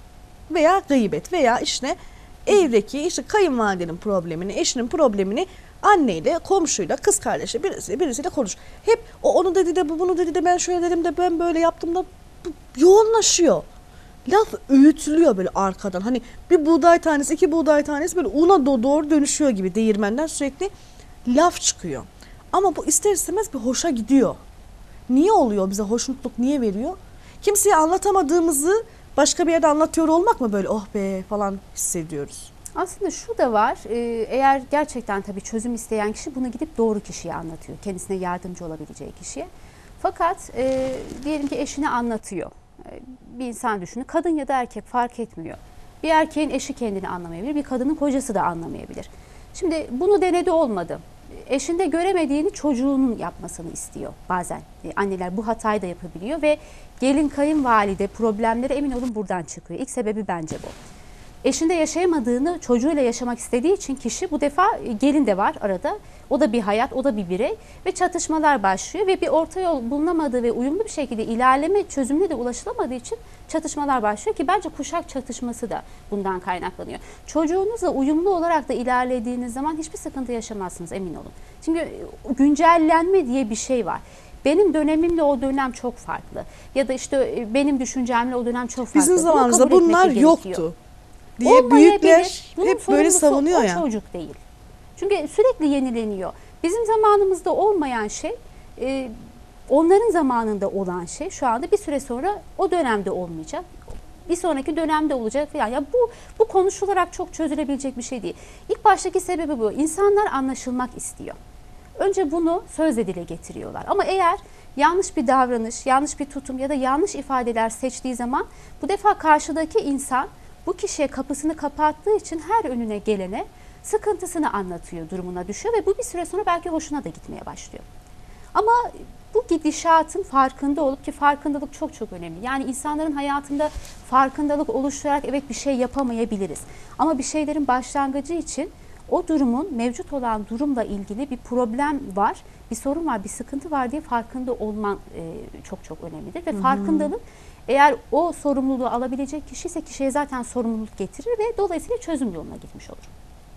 Veya gıybet veya işte evdeki işte kayınvalidenin problemini, eşinin problemini anneyle, komşuyla, kız kardeşle birisiyle birisiyle konuş. Hep o onu dedi de bu bunu dedi de ben şöyle dedim de ben böyle yaptım da bu yoğunlaşıyor. Laf öğütülüyor böyle arkadan. Hani bir buğday tanesi, iki buğday tanesi böyle una doğru dönüşüyor gibi değirmenden sürekli laf çıkıyor. Ama bu ister istemez bir hoşa gidiyor. Niye oluyor bize hoşnutluk niye veriyor? Kimseye anlatamadığımızı başka bir yerde anlatıyor olmak mı böyle oh be falan hissediyoruz? Aslında şu da var, e, eğer gerçekten tabii çözüm isteyen kişi bunu gidip doğru kişiye anlatıyor. Kendisine yardımcı olabileceği kişiye. Fakat e, diyelim ki eşine anlatıyor. E, bir insan düşünün, kadın ya da erkek fark etmiyor. Bir erkeğin eşi kendini anlamayabilir, bir kadının kocası da anlamayabilir. Şimdi bunu denedi olmadı. Eşinde göremediğini çocuğunun yapmasını istiyor bazen. E, anneler bu hatayı da yapabiliyor ve gelin kayınvalide problemleri emin olun buradan çıkıyor. İlk sebebi bence bu. Eşinde yaşayamadığını çocuğuyla yaşamak istediği için kişi bu defa gelin de var arada. O da bir hayat, o da bir birey ve çatışmalar başlıyor ve bir orta yol bulunamadığı ve uyumlu bir şekilde ilerleme çözümüne de ulaşılamadığı için çatışmalar başlıyor ki bence kuşak çatışması da bundan kaynaklanıyor. Çocuğunuzla uyumlu olarak da ilerlediğiniz zaman hiçbir sıkıntı yaşamazsınız emin olun. Çünkü güncellenme diye bir şey var. Benim dönemimle o dönem çok farklı ya da işte benim düşüncemle o dönem çok farklı. Bizim Bunu zamanımızda kabul etmek bunlar gerekiyor. yoktu diye Olmayabilir. büyükler Bunun hep böyle sorumlusu savunuyor o ya. çocuk değil. Çünkü sürekli yenileniyor. Bizim zamanımızda olmayan şey e, onların zamanında olan şey şu anda bir süre sonra o dönemde olmayacak. Bir sonraki dönemde olacak falan. Ya bu bu konuşularak çok çözülebilecek bir şey değil. İlk baştaki sebebi bu. İnsanlar anlaşılmak istiyor. Önce bunu sözle dile getiriyorlar. Ama eğer yanlış bir davranış, yanlış bir tutum ya da yanlış ifadeler seçtiği zaman bu defa karşıdaki insan bu kişiye kapısını kapattığı için her önüne gelene sıkıntısını anlatıyor, durumuna düşüyor ve bu bir süre sonra belki hoşuna da gitmeye başlıyor. Ama bu gidişatın farkında olup ki farkındalık çok çok önemli. Yani insanların hayatında farkındalık oluşturarak evet bir şey yapamayabiliriz. Ama bir şeylerin başlangıcı için o durumun mevcut olan durumla ilgili bir problem var, bir sorun var, bir sıkıntı var diye farkında olman e, çok çok önemlidir. Ve farkındalık eğer o sorumluluğu alabilecek kişi ise kişiye zaten sorumluluk getirir ve dolayısıyla çözüm yoluna gitmiş olur.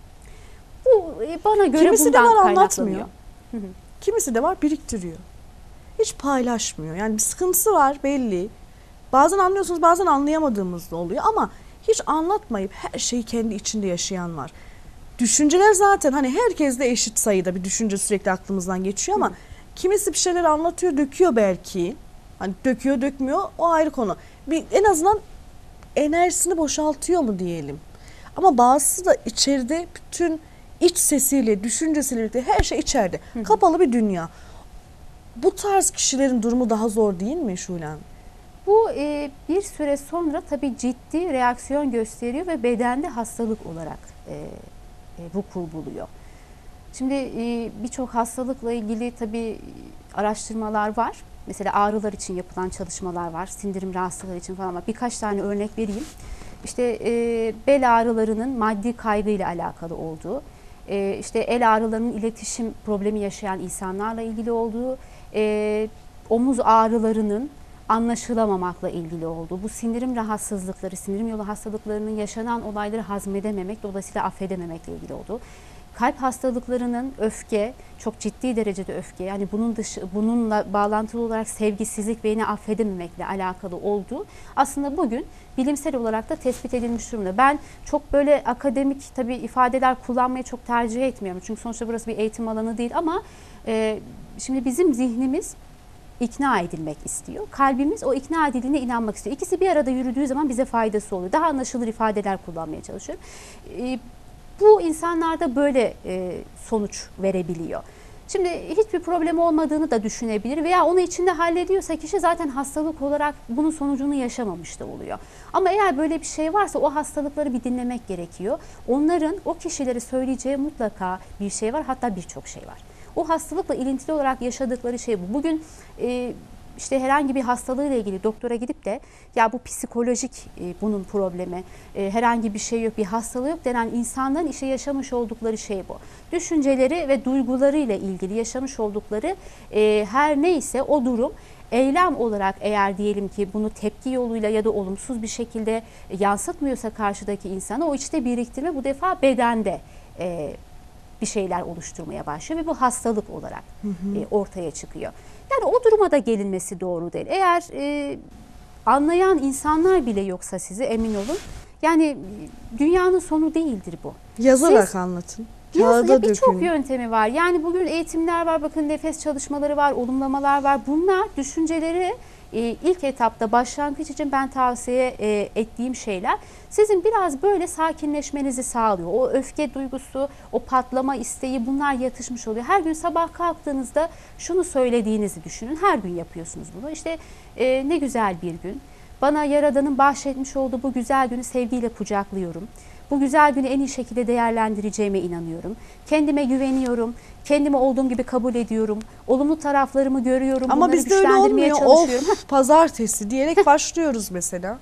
Bu e, bana göre Kimisi de bundan var kaynaklanıyor. anlatmıyor. Kimisi de var biriktiriyor. Hiç paylaşmıyor. Yani bir sıkıntısı var belli. Bazen anlıyorsunuz bazen anlayamadığımız da oluyor ama hiç anlatmayıp her şeyi kendi içinde yaşayan var. Düşünceler zaten hani herkes de eşit sayıda bir düşünce sürekli aklımızdan geçiyor ama Hı. kimisi bir şeyler anlatıyor, döküyor belki. Hani döküyor, dökmüyor o ayrı konu. Bir en azından enerjisini boşaltıyor mu diyelim. Ama bazısı da içeride bütün iç sesiyle, düşüncesiyle birlikte her şey içeride. Kapalı bir dünya. Bu tarz kişilerin durumu daha zor değil mi Şule Hanım? Bu e, bir süre sonra tabii ciddi reaksiyon gösteriyor ve bedende hastalık olarak e, e, vuku buluyor. Şimdi e, birçok hastalıkla ilgili tabii araştırmalar var. Mesela ağrılar için yapılan çalışmalar var, sindirim rahatsızlıkları için falan var. Birkaç tane örnek vereyim. İşte e, bel ağrılarının maddi kaygıyla alakalı olduğu, e, işte el ağrılarının iletişim problemi yaşayan insanlarla ilgili olduğu, e, omuz ağrılarının anlaşılamamakla ilgili olduğu, bu sindirim rahatsızlıkları, sindirim yolu hastalıklarının yaşanan olayları hazmedememek, dolayısıyla affedememekle ilgili olduğu, kalp hastalıklarının öfke, çok ciddi derecede öfke, yani bunun dışı, bununla bağlantılı olarak sevgisizlik ve yine affedememekle alakalı olduğu aslında bugün bilimsel olarak da tespit edilmiş durumda. Ben çok böyle akademik tabii ifadeler kullanmayı çok tercih etmiyorum. Çünkü sonuçta burası bir eğitim alanı değil ama e, şimdi bizim zihnimiz ikna edilmek istiyor. Kalbimiz o ikna edildiğine inanmak istiyor. İkisi bir arada yürüdüğü zaman bize faydası oluyor. Daha anlaşılır ifadeler kullanmaya çalışıyorum. E, bu insanlarda böyle e, sonuç verebiliyor. Şimdi hiçbir problem olmadığını da düşünebilir veya onu içinde hallediyorsa kişi zaten hastalık olarak bunun sonucunu yaşamamış da oluyor. Ama eğer böyle bir şey varsa o hastalıkları bir dinlemek gerekiyor. Onların o kişilere söyleyeceği mutlaka bir şey var, hatta birçok şey var. O hastalıkla ilintili olarak yaşadıkları şey bu. Bugün e, işte herhangi bir hastalığıyla ilgili doktora gidip de ya bu psikolojik e, bunun problemi, e, herhangi bir şey yok, bir hastalığı yok denen insanların işte yaşamış oldukları şey bu. Düşünceleri ve duygularıyla ilgili yaşamış oldukları e, her neyse o durum eylem olarak eğer diyelim ki bunu tepki yoluyla ya da olumsuz bir şekilde yansıtmıyorsa karşıdaki insana o içte biriktirme bu defa bedende e, bir şeyler oluşturmaya başlıyor ve bu hastalık olarak hı hı. E, ortaya çıkıyor. Yani o duruma da gelinmesi doğru değil. Eğer e, anlayan insanlar bile yoksa sizi emin olun. Yani dünyanın sonu değildir bu. Yazarak Siz, anlatın. Yazıya birçok yöntemi var. Yani bugün eğitimler var, bakın nefes çalışmaları var, olumlamalar var. Bunlar düşünceleri e, ilk etapta başlangıç için ben tavsiye e, ettiğim şeyler. Sizin biraz böyle sakinleşmenizi sağlıyor. O öfke duygusu, o patlama isteği bunlar yatışmış oluyor. Her gün sabah kalktığınızda şunu söylediğinizi düşünün. Her gün yapıyorsunuz bunu. İşte e, ne güzel bir gün. Bana Yaradan'ın bahşetmiş olduğu bu güzel günü sevgiyle kucaklıyorum. Bu güzel günü en iyi şekilde değerlendireceğime inanıyorum. Kendime güveniyorum. Kendimi olduğum gibi kabul ediyorum. Olumlu taraflarımı görüyorum. Ama bunları bizde öyle güçlendirmeye olmuyor. çalışıyorum. Of pazartesi diyerek başlıyoruz mesela.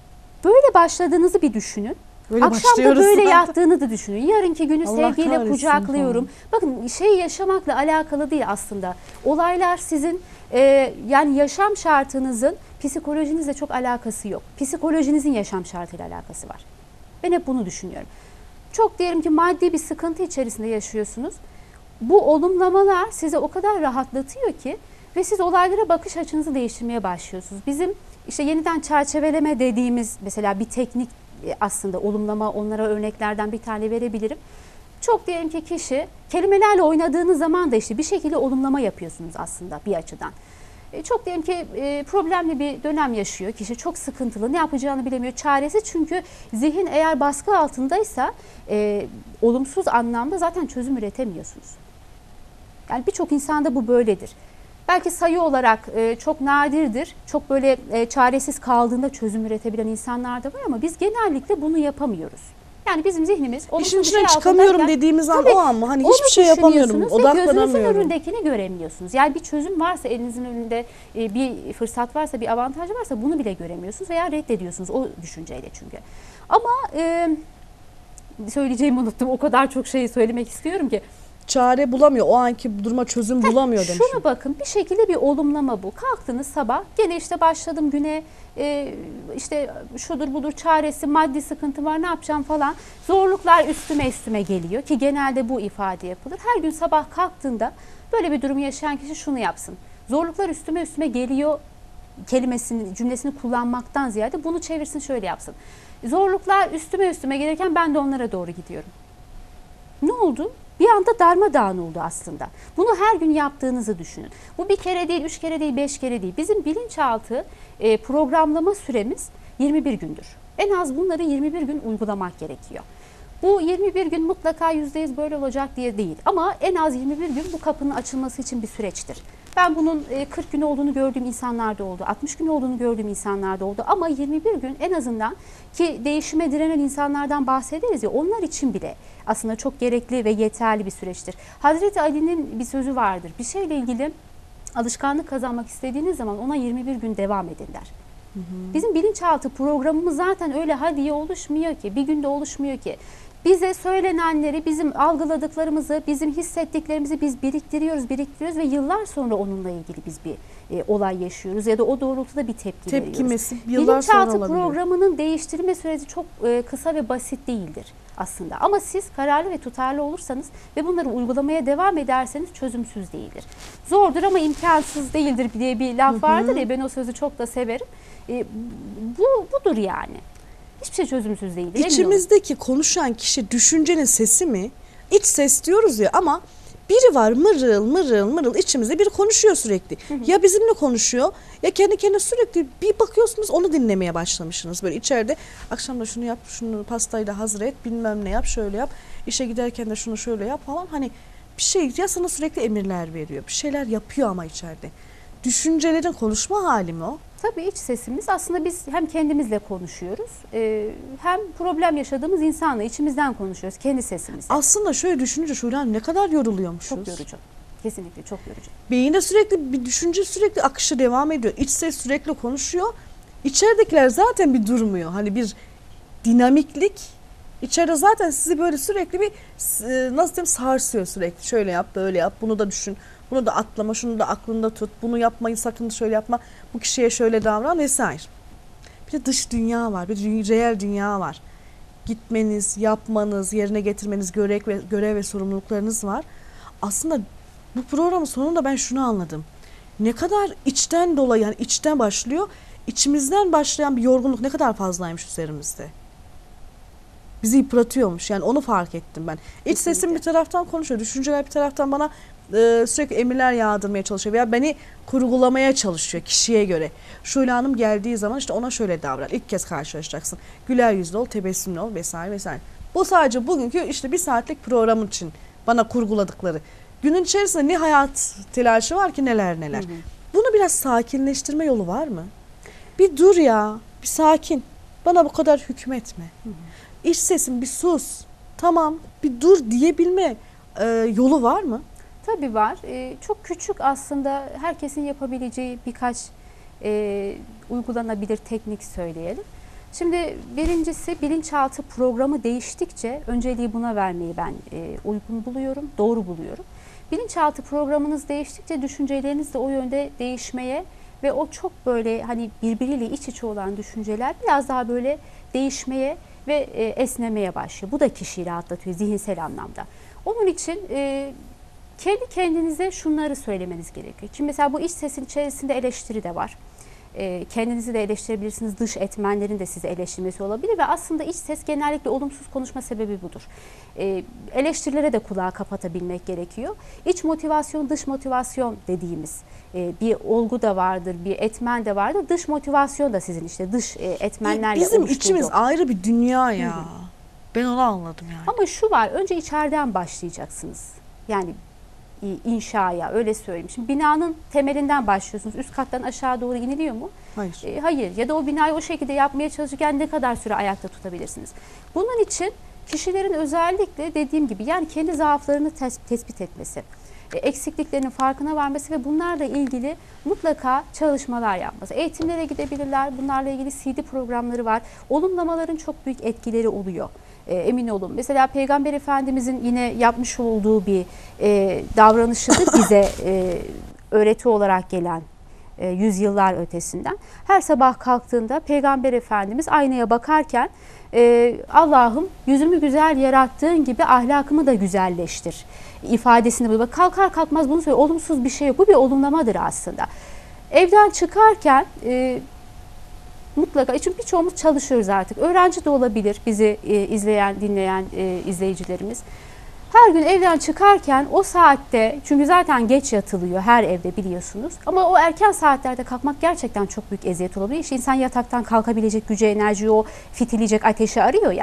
Böyle başladığınızı bir düşünün. Böyle Akşam da böyle yattığını da düşünün. Yarınki günü Allah sevgiyle kahretsin kucaklıyorum. Falan. Bakın şey yaşamakla alakalı değil aslında. Olaylar sizin e, yani yaşam şartınızın psikolojinizle çok alakası yok. Psikolojinizin yaşam şartıyla alakası var. Ben hep bunu düşünüyorum. Çok diyelim ki maddi bir sıkıntı içerisinde yaşıyorsunuz. Bu olumlamalar size o kadar rahatlatıyor ki ve siz olaylara bakış açınızı değiştirmeye başlıyorsunuz. Bizim işte yeniden çerçeveleme dediğimiz mesela bir teknik aslında olumlama, onlara örneklerden bir tane verebilirim. Çok diyelim ki kişi kelimelerle oynadığınız zaman da işte bir şekilde olumlama yapıyorsunuz aslında bir açıdan. Çok diyelim ki problemli bir dönem yaşıyor kişi, çok sıkıntılı, ne yapacağını bilemiyor, çaresiz, çünkü zihin eğer baskı altındaysa e, olumsuz anlamda zaten çözüm üretemiyorsunuz. Yani birçok insanda bu böyledir. Belki sayı olarak e, çok nadirdir, çok böyle e, çaresiz kaldığında çözüm üretebilen insanlar da var ama biz genellikle bunu yapamıyoruz. Yani bizim zihnimiz İşin içinden çıkamıyorum dediğimiz an o an mı? Hani hiçbir şey yapamıyorum, odaklanamıyorum. Gözünüzün önündekini göremiyorsunuz. Yani bir çözüm varsa, elinizin önünde bir fırsat varsa, bir avantaj varsa bunu bile göremiyorsunuz veya reddediyorsunuz o düşünceyle çünkü. Ama e, söyleyeceğimi unuttum. O kadar çok şeyi söylemek istiyorum ki. Çare bulamıyor. O anki duruma çözüm bulamıyor demişim. Şuna bakın, bir şekilde bir olumlama bu. Kalktınız sabah, gene işte başladım güne, e, işte şudur budur çaresi, maddi sıkıntı var, ne yapacağım falan. Zorluklar üstüme üstüme geliyor ki genelde bu ifade yapılır. Her gün sabah kalktığında böyle bir durum yaşayan kişi şunu yapsın. Zorluklar üstüme üstüme geliyor kelimesini, cümlesini kullanmaktan ziyade bunu çevirsin, şöyle yapsın. Zorluklar üstüme üstüme gelirken ben de onlara doğru gidiyorum. Ne oldu? Bir anda darmadağın oldu aslında. Bunu her gün yaptığınızı düşünün. Bu bir kere değil, üç kere değil, beş kere değil. Bizim bilinçaltı e, programlama süremiz yirmi bir gündür. En az bunları yirmi bir gün uygulamak gerekiyor. Bu yirmi bir gün mutlaka yüzde yüz böyle olacak diye değil. Ama en az yirmi bir gün bu kapının açılması için bir süreçtir. Ben bunun kırk gün olduğunu gördüğüm insanlarda oldu, altmış gün olduğunu gördüğüm insanlarda oldu. Ama yirmi bir gün en azından, ki değişime direnen insanlardan bahsederiz ya, onlar için bile aslında çok gerekli ve yeterli bir süreçtir. Hazreti Ali'nin bir sözü vardır. Bir şeyle ilgili alışkanlık kazanmak istediğiniz zaman ona yirmi bir gün devam edin der. Hı hı. Bizim bilinçaltı programımız zaten öyle hadi diye oluşmuyor ki, bir günde oluşmuyor ki. Bize söylenenleri, bizim algıladıklarımızı, bizim hissettiklerimizi biz biriktiriyoruz, biriktiriyoruz ve yıllar sonra onunla ilgili biz bir e, olay yaşıyoruz ya da o doğrultuda bir tepki veriyoruz. Tepkimesi yıllar sonra olabiliyor. Bilinçaltı programının değiştirme süreci çok e, kısa ve basit değildir aslında. Ama siz kararlı ve tutarlı olursanız ve bunları uygulamaya devam ederseniz çözümsüz değildir. Zordur ama imkansız değildir diye bir laf vardır ya, ben o sözü çok da severim. E, bu budur yani. Hiçbir şey çözümsüz değildir. İçimizdeki konuşan kişi düşüncenin sesi mi? İç ses diyoruz ya, ama biri var mırıl mırıl mırıl içimizde biri konuşuyor sürekli. Hı hı. Ya bizimle konuşuyor ya kendi kendine sürekli bir bakıyorsunuz onu dinlemeye başlamışsınız. Böyle içeride akşam da şunu yap, şunu pastayı da hazır et, bilmem ne yap, şöyle yap. İşe giderken de şunu şöyle yap falan. Hani bir şey ya, sana sürekli emirler veriyor. Bir şeyler yapıyor ama içeride. Düşüncelerin konuşma hali mi o? Tabii iç sesimiz aslında, biz hem kendimizle konuşuyoruz hem problem yaşadığımız insanla içimizden konuşuyoruz, kendi sesimizle. Aslında şöyle düşününce Şule, ne kadar yoruluyormuşuz. Çok yorucu. Kesinlikle çok yorucu. Beyinde sürekli bir düşünce, sürekli akışı devam ediyor. İç ses sürekli konuşuyor. İçeridekiler zaten bir durmuyor. Hani bir dinamiklik. İçeride zaten sizi böyle sürekli bir nasıl diyeyim sarsıyor sürekli. Şöyle yap, böyle yap, bunu da düşün. Bunu da atlama, şunu da aklında tut. Bunu yapmayın, sakın şöyle yapma. Bu kişiye şöyle davran vesaire. Bir de dış dünya var. Bir de reel dünya var. Gitmeniz, yapmanız, yerine getirmeniz, görev ve, görev ve sorumluluklarınız var. Aslında bu programın sonunda ben şunu anladım. Ne kadar içten dolayı, yani içten başlıyor. İçimizden başlayan bir yorgunluk ne kadar fazlaymış üzerimizde. Bizi yıpratıyormuş. Yani onu fark ettim ben. İç Kesinlikle. Sesim bir taraftan konuşuyor. Düşünceler bir taraftan bana e, sürekli emirler yağdırmaya çalışıyor. Veya beni kurgulamaya çalışıyor kişiye göre. Şule Hanım geldiği zaman işte ona şöyle davran. İlk kez karşılaşacaksın. Güler yüzlü ol, tebessümlü ol vesaire vesaire. Bu sadece bugünkü işte bir saatlik programın için bana kurguladıkları. Günün içerisinde ne hayat telaşı var ki, neler neler. Hı hı. Bunu biraz sakinleştirme yolu var mı? Bir dur ya, bir sakin. Bana bu kadar hükmetme. Hı hı. İç sesim bir sus. Tamam, bir dur diyebilme e, yolu var mı? Tabii var. E, çok küçük aslında, herkesin yapabileceği birkaç e, uygulanabilir teknik söyleyelim. Şimdi birincisi, bilinçaltı programı değiştikçe önceliği buna vermeyi ben e, uygun buluyorum, doğru buluyorum. Bilinçaltı programınız değiştikçe düşünceleriniz de o yönde değişmeye ve o çok böyle hani birbiriyle iç içe olan düşünceler biraz daha böyle değişmeye ve e, esnemeye başlıyor. Bu da kişiyi rahatlatıyor zihinsel anlamda. Onun için e, kendi kendinize şunları söylemeniz gerekiyor. Şimdi mesela bu iç sesin içerisinde eleştiri de var. E, kendinizi de eleştirebilirsiniz. Dış etmenlerin de sizi eleştirmesi olabilir ve aslında iç ses genellikle olumsuz konuşma sebebi budur. E, eleştirilere de kulağı kapatabilmek gerekiyor. İç motivasyon, dış motivasyon dediğimiz e, bir olgu da vardır, bir etmen de vardır. Dış motivasyon da sizin işte dış e, etmenlerle Bizim oluşturduğu. içimiz ayrı bir dünya ya. Hı hı. Ben onu anladım yani. Ama şu var, önce içeriden başlayacaksınız. Yani inşaya, öyle söyleyeyim. Şimdi binanın temelinden başlıyorsunuz. Üst kattan aşağı doğru iniliyor mu? Hayır. E, hayır. Ya da o binayı o şekilde yapmaya çalışırken ne kadar süre ayakta tutabilirsiniz? Bunun için kişilerin özellikle dediğim gibi yani kendi zaaflarını tes- tespit etmesi, e, eksikliklerinin farkına varması ve bunlarla ilgili mutlaka çalışmalar yapması. Eğitimlere gidebilirler. Bunlarla ilgili C D programları var. Olumlamaların çok büyük etkileri oluyor. E, emin olun. Mesela Peygamber Efendimizin yine yapmış olduğu bir e, davranışıdır bize e, öğreti olarak gelen e, yüzyıllar ötesinden. Her sabah kalktığında Peygamber Efendimiz aynaya bakarken e, Allah'ım yüzümü güzel yarattığın gibi ahlakımı da güzelleştir ifadesini buluyor. Kalkar kalkmaz bunu söylüyor. Olumsuz bir şey yok. Bu bir olumlamadır aslında. Evden çıkarken e, mutlaka, çünkü birçoğumuz çalışıyoruz artık. Öğrenci de olabilir bizi e, izleyen, dinleyen e, izleyicilerimiz. Her gün evden çıkarken o saatte, çünkü zaten geç yatılıyor her evde biliyorsunuz. Ama o erken saatlerde kalkmak gerçekten çok büyük eziyet olabilir. İşte insan yataktan kalkabilecek gücü, enerjiyi, o fitileyecek ateşi arıyor ya.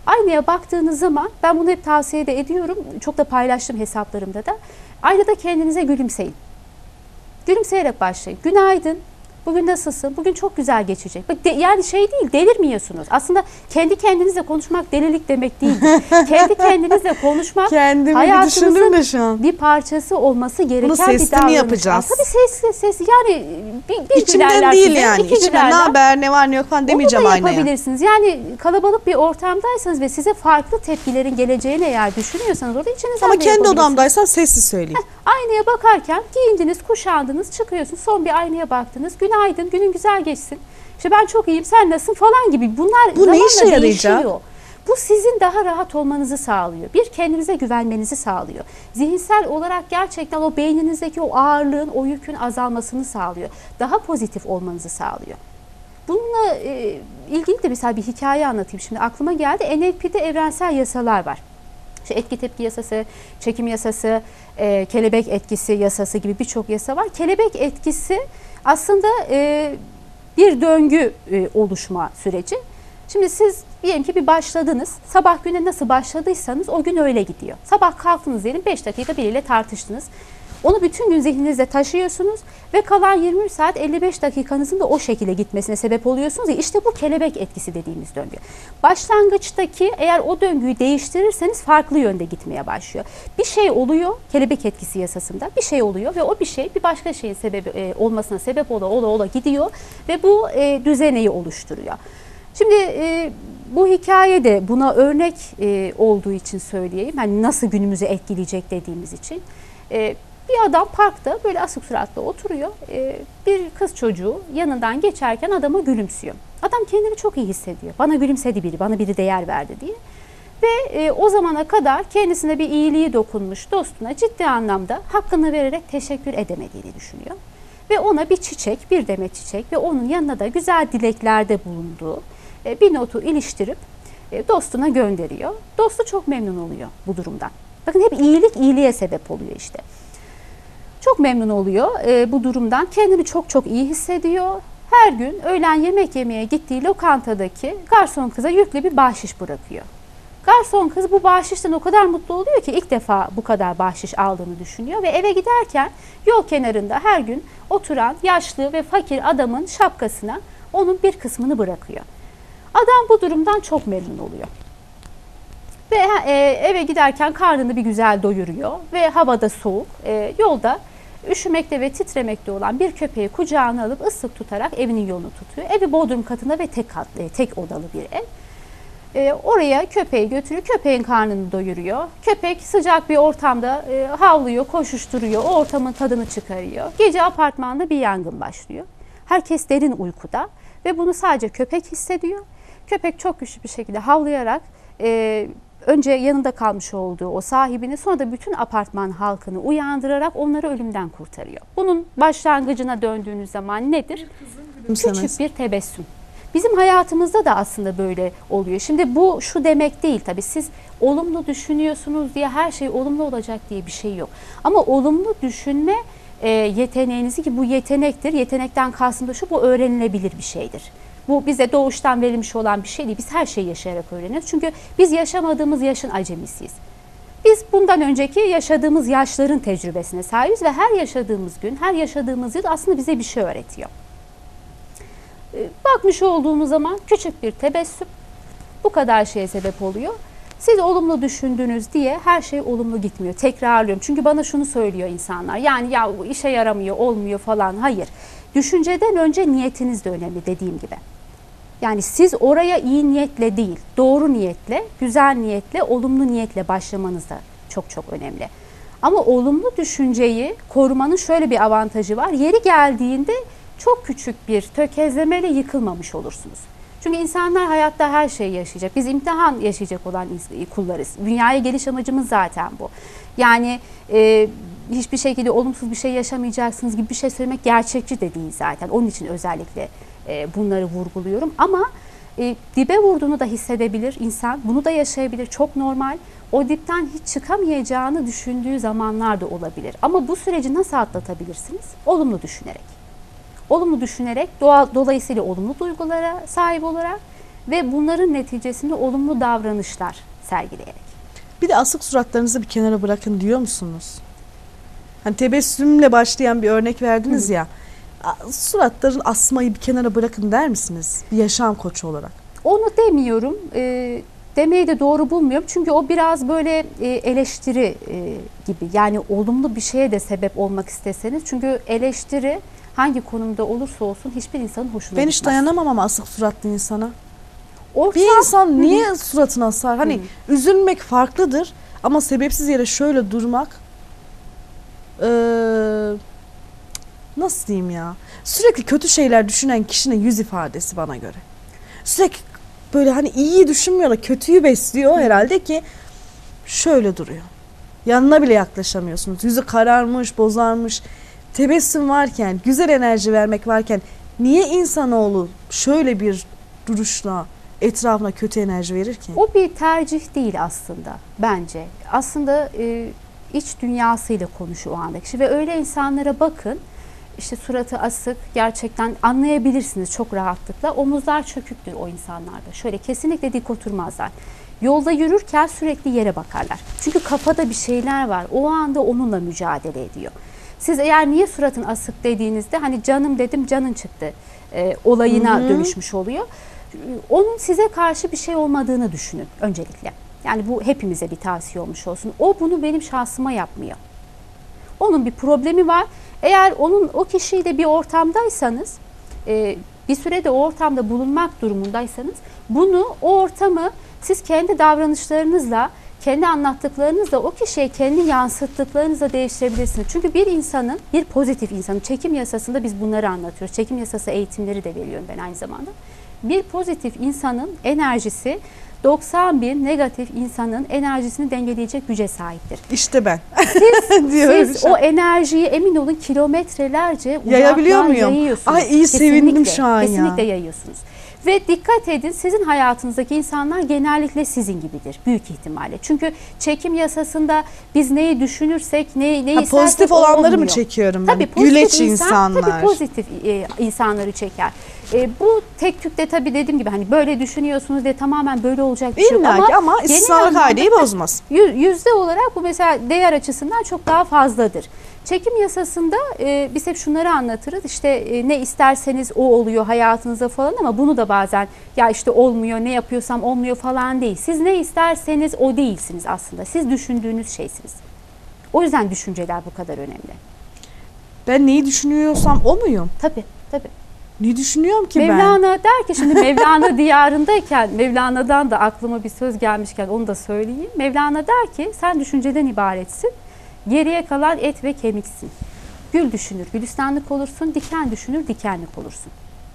Aynaya baktığınız zaman, ben bunu hep tavsiye de ediyorum, çok da paylaştım hesaplarımda da. Aynada kendinize gülümseyin. Gülümseyerek başlayın. Günaydın. Bugün nasılsın? Bugün çok güzel geçecek. Bak de, yani şey değil, delirmiyorsunuz. Aslında kendi kendinizle konuşmak delilik demek değil. Kendi kendinizle konuşmak Kendimi bir düşündüm de şu an. bir parçası olması gereken Bunu bir sesli davranış. mi yapacağız? Tabii sesli ses. Yani bir, bir İçimden gülerler değil size, yani. iki İçimden ne gülerler. haber, ne var, ne yok falan demeyeceğim Onu da aynaya. yapabilirsiniz. Yani kalabalık bir ortamdaysanız ve size farklı tepkilerin geleceğini eğer düşünüyorsanız orada içinizden Ama de kendi yapabilirsiniz. odamdaysam sessiz söyleyeyim. Aynaya bakarken giyindiniz, kuşandınız, çıkıyorsunuz. Son bir aynaya baktınız. Günaydın, günün güzel geçsin. İşte ben çok iyiyim, sen nasılsın falan gibi. Bunlar Bu ne zamanla işe yarayacak? değişiyor. Bu sizin daha rahat olmanızı sağlıyor. Bir, kendinize güvenmenizi sağlıyor. Zihinsel olarak gerçekten o beyninizdeki o ağırlığın, o yükün azalmasını sağlıyor. Daha pozitif olmanızı sağlıyor. Bununla e, ilgili de mesela bir hikaye anlatayım. Şimdi aklıma geldi. N L P'de evrensel yasalar var. İşte etki tepki yasası, çekim yasası, e, kelebek etkisi yasası gibi birçok yasa var. Kelebek etkisi aslında e, bir döngü e, oluşma süreci. Şimdi siz diyelim ki bir başladınız. Sabah güne nasıl başladıysanız o gün öyle gidiyor. Sabah kalktınız diyelim, beş dakika biriyle tartıştınız. Onu bütün gün zihninizde taşıyorsunuz ve kalan yirmi üç saat elli beş dakikanızın da o şekilde gitmesine sebep oluyorsunuz. Ya işte bu kelebek etkisi dediğimiz döngü. Başlangıçtaki eğer o döngüyü değiştirirseniz farklı yönde gitmeye başlıyor. Bir şey oluyor kelebek etkisi yasasında, bir şey oluyor ve o bir şey bir başka şeyin sebebi e, olmasına sebep ola ola ola gidiyor ve bu e, düzeneyi oluşturuyor. Şimdi e, bu hikaye de buna örnek e, olduğu için söyleyeyim. Hani nasıl günümüzü etkileyecek dediğimiz için. E, bir adam parkta böyle asık suratla oturuyor. E, bir kız çocuğu yanından geçerken adama gülümsüyor. Adam kendini çok iyi hissediyor. Bana gülümsedi biri, bana biri değer verdi diye. Ve e, o zamana kadar kendisine bir iyiliği dokunmuş dostuna ciddi anlamda hakkını vererek teşekkür edemediğini düşünüyor. Ve ona bir çiçek, bir demet çiçek ve onun yanına da güzel dileklerde bulunduğu e, bir notu iliştirip e, dostuna gönderiyor. Dostu çok memnun oluyor bu durumdan. Bakın hep iyilik iyiliğe sebep oluyor işte. Çok memnun oluyor e, bu durumdan. Kendini çok çok iyi hissediyor. Her gün öğlen yemek yemeye gittiği lokantadaki garson kıza yüklü bir bahşiş bırakıyor. Garson kız bu bahşişten o kadar mutlu oluyor ki ilk defa bu kadar bahşiş aldığını düşünüyor ve eve giderken yol kenarında her gün oturan yaşlı ve fakir adamın şapkasına onun bir kısmını bırakıyor. Adam bu durumdan çok memnun oluyor. Ve e, eve giderken karnını bir güzel doyuruyor ve havada soğuk. E, yolda üşümekte ve titremekte olan bir köpeği kucağına alıp ıslık tutarak evinin yolunu tutuyor. Evi bodrum katında ve tek katlı, tek odalı bir ev. E, oraya köpeği götürüyor, köpeğin karnını doyuruyor. Köpek sıcak bir ortamda e, havlıyor, koşuşturuyor, o ortamın tadını çıkarıyor. Gece apartmanda bir yangın başlıyor. Herkes derin uykuda ve bunu sadece köpek hissediyor. Köpek çok güçlü bir şekilde havlayarak e, önce yanında kalmış olduğu o sahibini, sonra da bütün apartman halkını uyandırarak onları ölümden kurtarıyor. Bunun başlangıcına döndüğünüz zaman nedir? Küçük bir tebessüm. Bizim hayatımızda da aslında böyle oluyor. Şimdi bu şu demek değil tabii, siz olumlu düşünüyorsunuz diye her şey olumlu olacak diye bir şey yok. Ama olumlu düşünme e, yeteneğinizi, ki bu yetenektir. Yetenekten kastım da şu, bu öğrenilebilir bir şeydir. Bu bize doğuştan verilmiş olan bir şey değil. Biz her şeyi yaşayarak öğreniyoruz. Çünkü biz yaşamadığımız yaşın acemisiyiz. Biz bundan önceki yaşadığımız yaşların tecrübesine sahibiz ve her yaşadığımız gün, her yaşadığımız yıl aslında bize bir şey öğretiyor. Bakmış olduğumuz zaman küçük bir tebessüm bu kadar şeye sebep oluyor. Siz olumlu düşündünüz diye her şey olumlu gitmiyor. Tekrarlıyorum. Çünkü bana şunu söylüyor insanlar. Yani ya işe yaramıyor, olmuyor falan. Hayır. Düşünceden önce niyetiniz de önemli dediğim gibi. Yani siz oraya iyi niyetle değil, doğru niyetle, güzel niyetle, olumlu niyetle başlamanız da çok çok önemli. Ama olumlu düşünceyi korumanın şöyle bir avantajı var. Yeri geldiğinde çok küçük bir tökezlemeyle yıkılmamış olursunuz. Çünkü insanlar hayatta her şeyi yaşayacak. Biz imtihan yaşayacak olan kullarız. Dünyaya geliş amacımız zaten bu. Yani e, hiçbir şekilde olumsuz bir şey yaşamayacaksınız gibi bir şey söylemek gerçekçi de değil zaten. Onun için özellikle e, bunları vurguluyorum. Ama e, dibe vurduğunu da hissedebilir insan. Bunu da yaşayabilir. Çok normal. O dipten hiç çıkamayacağını düşündüğü zamanlar da olabilir. Ama bu süreci nasıl atlatabilirsiniz? Olumlu düşünerek. Olumlu düşünerek, doğal, dolayısıyla olumlu duygulara sahip olarak ve bunların neticesinde olumlu davranışlar sergileyerek. Bir de asık suratlarınızı bir kenara bırakın diyor musunuz? Hani tebessümle başlayan bir örnek verdiniz ya. a- Suratların asmayı bir kenara bırakın der misiniz? Bir yaşam koçu olarak. Onu demiyorum. E, demeyi de doğru bulmuyorum. Çünkü o biraz böyle e, eleştiri e, gibi. Yani olumlu bir şeye de sebep olmak isteseniz. Çünkü eleştiri hangi konumda olursa olsun hiçbir insanın hoşuna Ben gitmez. hiç dayanamam ama asık suratlı insana. Orta, Bir insan niye suratına asar? Hani üzülmek farklıdır ama sebepsiz yere şöyle durmak eee, nasıl diyeyim ya? Sürekli kötü şeyler düşünen kişinin yüz ifadesi bana göre. Sürekli böyle hani iyiyi düşünmüyor da kötüyü besliyor herhalde ki şöyle duruyor. Yanına bile yaklaşamıyorsunuz. Yüzü kararmış, bozarmış. Tebessüm varken, güzel enerji vermek varken niye insanoğlu şöyle bir duruşla etrafına kötü enerji verir ki? O bir tercih değil aslında bence. Aslında e, iç dünyasıyla konuşuyor o andaki kişi ve öyle insanlara bakın. İşte suratı asık, gerçekten anlayabilirsiniz çok rahatlıkla. Omuzlar çöküktür o insanlarda. Şöyle kesinlikle dik oturmazlar. Yolda yürürken sürekli yere bakarlar. Çünkü kafada bir şeyler var. O anda onunla mücadele ediyor. Siz eğer niye suratın asık dediğinizde hani canım dedim canın çıktı e, olayına Hı hı. dönüşmüş oluyor. Onun size karşı bir şey olmadığını düşünün öncelikle. Yani bu hepimize bir tavsiye olmuş olsun. O bunu benim şahsıma yapmıyor. Onun bir problemi var. Eğer onun o kişiyle bir ortamdaysanız, e, bir sürede o ortamda bulunmak durumundaysanız, bunu o ortamı siz kendi davranışlarınızla, kendi anlattıklarınızla o kişiye kendi yansıttıklarınızla değiştirebilirsiniz. Çünkü bir insanın, bir pozitif insanın, çekim yasasında biz bunları anlatıyoruz. Çekim yasası eğitimleri de veriyorum ben aynı zamanda. Bir pozitif insanın enerjisi doksan bir negatif insanın enerjisini dengeleyecek güce sahiptir. İşte ben. Siz, diyorum siz şu an. o enerjiyi emin olun kilometrelerce Yayabiliyor uzaklığa muyum? yayıyorsunuz. Ay iyi sevindim şu an ya. Kesinlikle yayıyorsunuz. Ve dikkat edin, sizin hayatınızdaki insanlar genellikle sizin gibidir büyük ihtimalle. Çünkü çekim yasasında biz neyi düşünürsek, neyi, neyi Ha, istersek pozitif o olanları mı olmuyor. çekiyorum ben? Tabii pozitif Güleç insan, insanlar. Tabii pozitif e, insanları çeker. E, bu tek tükte tabii dediğim gibi hani böyle düşünüyorsunuz diye tamamen böyle olacak bir şey yok. İlla ki ama genel istisnalık anlamda- kaideyi bozmaz. Yü- Yüzde olarak bu mesela değer açısından çok daha fazladır. Çekim yasasında e, biz hep şunları anlatırız. İşte e, ne isterseniz o oluyor hayatınıza falan ama bunu da bazen ya işte olmuyor, ne yapıyorsam olmuyor falan değil. Siz ne isterseniz o değilsiniz aslında. Siz düşündüğünüz şeysiniz. O yüzden düşünceler bu kadar önemli. Ben neyi düşünüyorsam o muyum? Tabii, tabii. Ne düşünüyorum ki ben? Mevlana der ki şimdi Mevlana diyarındayken Mevlana'dan da aklıma bir söz gelmişken onu da söyleyeyim. Mevlana der ki sen düşünceden ibaretsin. Geriye kalan et ve kemiksin. Gül düşünür, gülistanlık olursun. Diken düşünür, dikenlik olursun.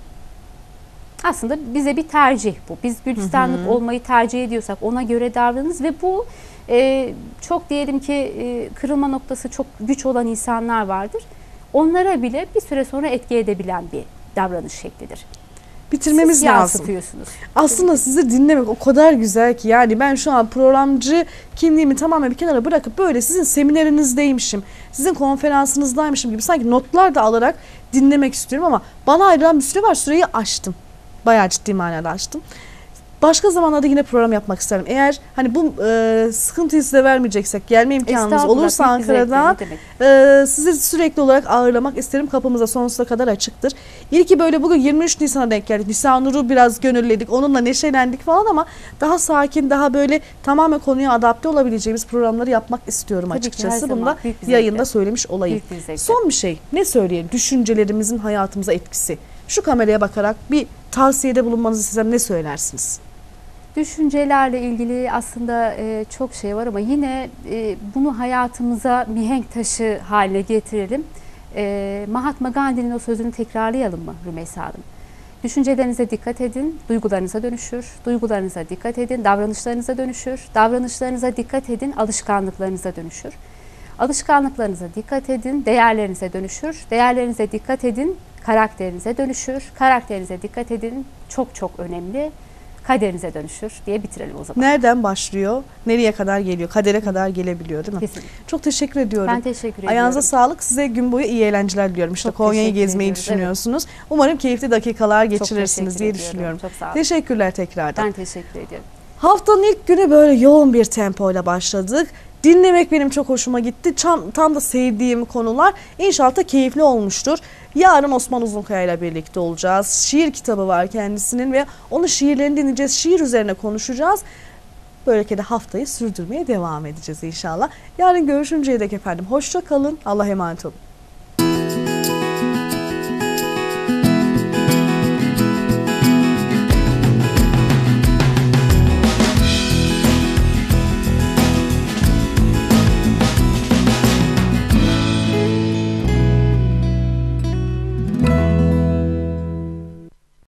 Aslında bize bir tercih bu. Biz gülistanlık hı hı. olmayı tercih ediyorsak ona göre davranırız ve bu e, çok diyelim ki e, kırılma noktası çok güç olan insanlar vardır. Onlara bile bir süre sonra etki edebilen bir davranış şeklidir. Bitirmemiz Siz lazım. yansıtıyorsunuz. Aslında sizi dinlemek o kadar güzel ki yani ben şu an programcı kimliğimi tamamen bir kenara bırakıp böyle sizin seminerinizdeymişim, sizin konferansınızdaymışım gibi sanki notlar da alarak dinlemek istiyorum ama bana ayrılan bir süre var, süreyi aştım. Bayağı ciddi manada aştım. Başka zamanlarda yine program yapmak isterim. Eğer hani bu e, sıkıntıyı size vermeyeceksek, gelme imkanınız olursa Ankara'dan e, sizi sürekli olarak ağırlamak isterim. Kapımıza sonsuza kadar açıktır. İyi ki böyle bugün yirmi üç Nisan'a denk geldik. Nisanur'u biraz gönülledik, onunla neşelendik falan ama daha sakin, daha böyle tamamen konuya adapte olabileceğimiz programları yapmak istiyorum Tabii açıkçası. ki, Bunu da bir yayında söylemiş olayım. Bir Son bir şey, ne söyleyelim? Düşüncelerimizin hayatımıza etkisi. Şu kameraya bakarak bir tavsiyede bulunmanızı size ne söylersiniz? Düşüncelerle ilgili aslında e, çok şey var ama yine e, bunu hayatımıza mihenk taşı haline getirelim. E, Mahatma Gandhi'nin o sözünü tekrarlayalım mı Rümeysa Hanım? Düşüncelerinize dikkat edin, duygularınıza dönüşür. Duygularınıza dikkat edin, davranışlarınıza dönüşür. Davranışlarınıza dikkat edin, alışkanlıklarınıza dönüşür. Alışkanlıklarınıza dikkat edin, değerlerinize dönüşür. Değerlerinize dikkat edin, karakterinize dönüşür. Karakterinize dikkat edin, çok çok önemli. kaderinize dönüşür diye bitirelim o zaman. Nereden başlıyor? Nereye kadar geliyor? Kadere kadar gelebiliyor değil mi? Kesinlikle. Çok teşekkür ediyorum. Ben teşekkür ediyorum. Ayağınıza sağlık. Size gün boyu iyi eğlenceler diliyorum. İşte Çok Konya'yı teşekkür gezmeyi ediyoruz. düşünüyorsunuz. Umarım keyifli dakikalar Çok geçirirsiniz teşekkür diye ediyorum. düşünüyorum. Çok sağ olun. Teşekkürler tekrardan. Ben teşekkür ediyorum. Haftanın ilk günü böyle yoğun bir tempoyla başladık. Dinlemek benim çok hoşuma gitti. Tam, tam da sevdiğim konular. İnşallah da keyifli olmuştur. Yarın Osman Uzunkaya ile birlikte olacağız. Şiir kitabı var kendisinin ve onun şiirlerini dinleyeceğiz. Şiir üzerine konuşacağız. Böylelikle de haftayı sürdürmeye devam edeceğiz inşallah. Yarın görüşünceye dek efendim. Hoşça kalın. Allah'a emanet olun.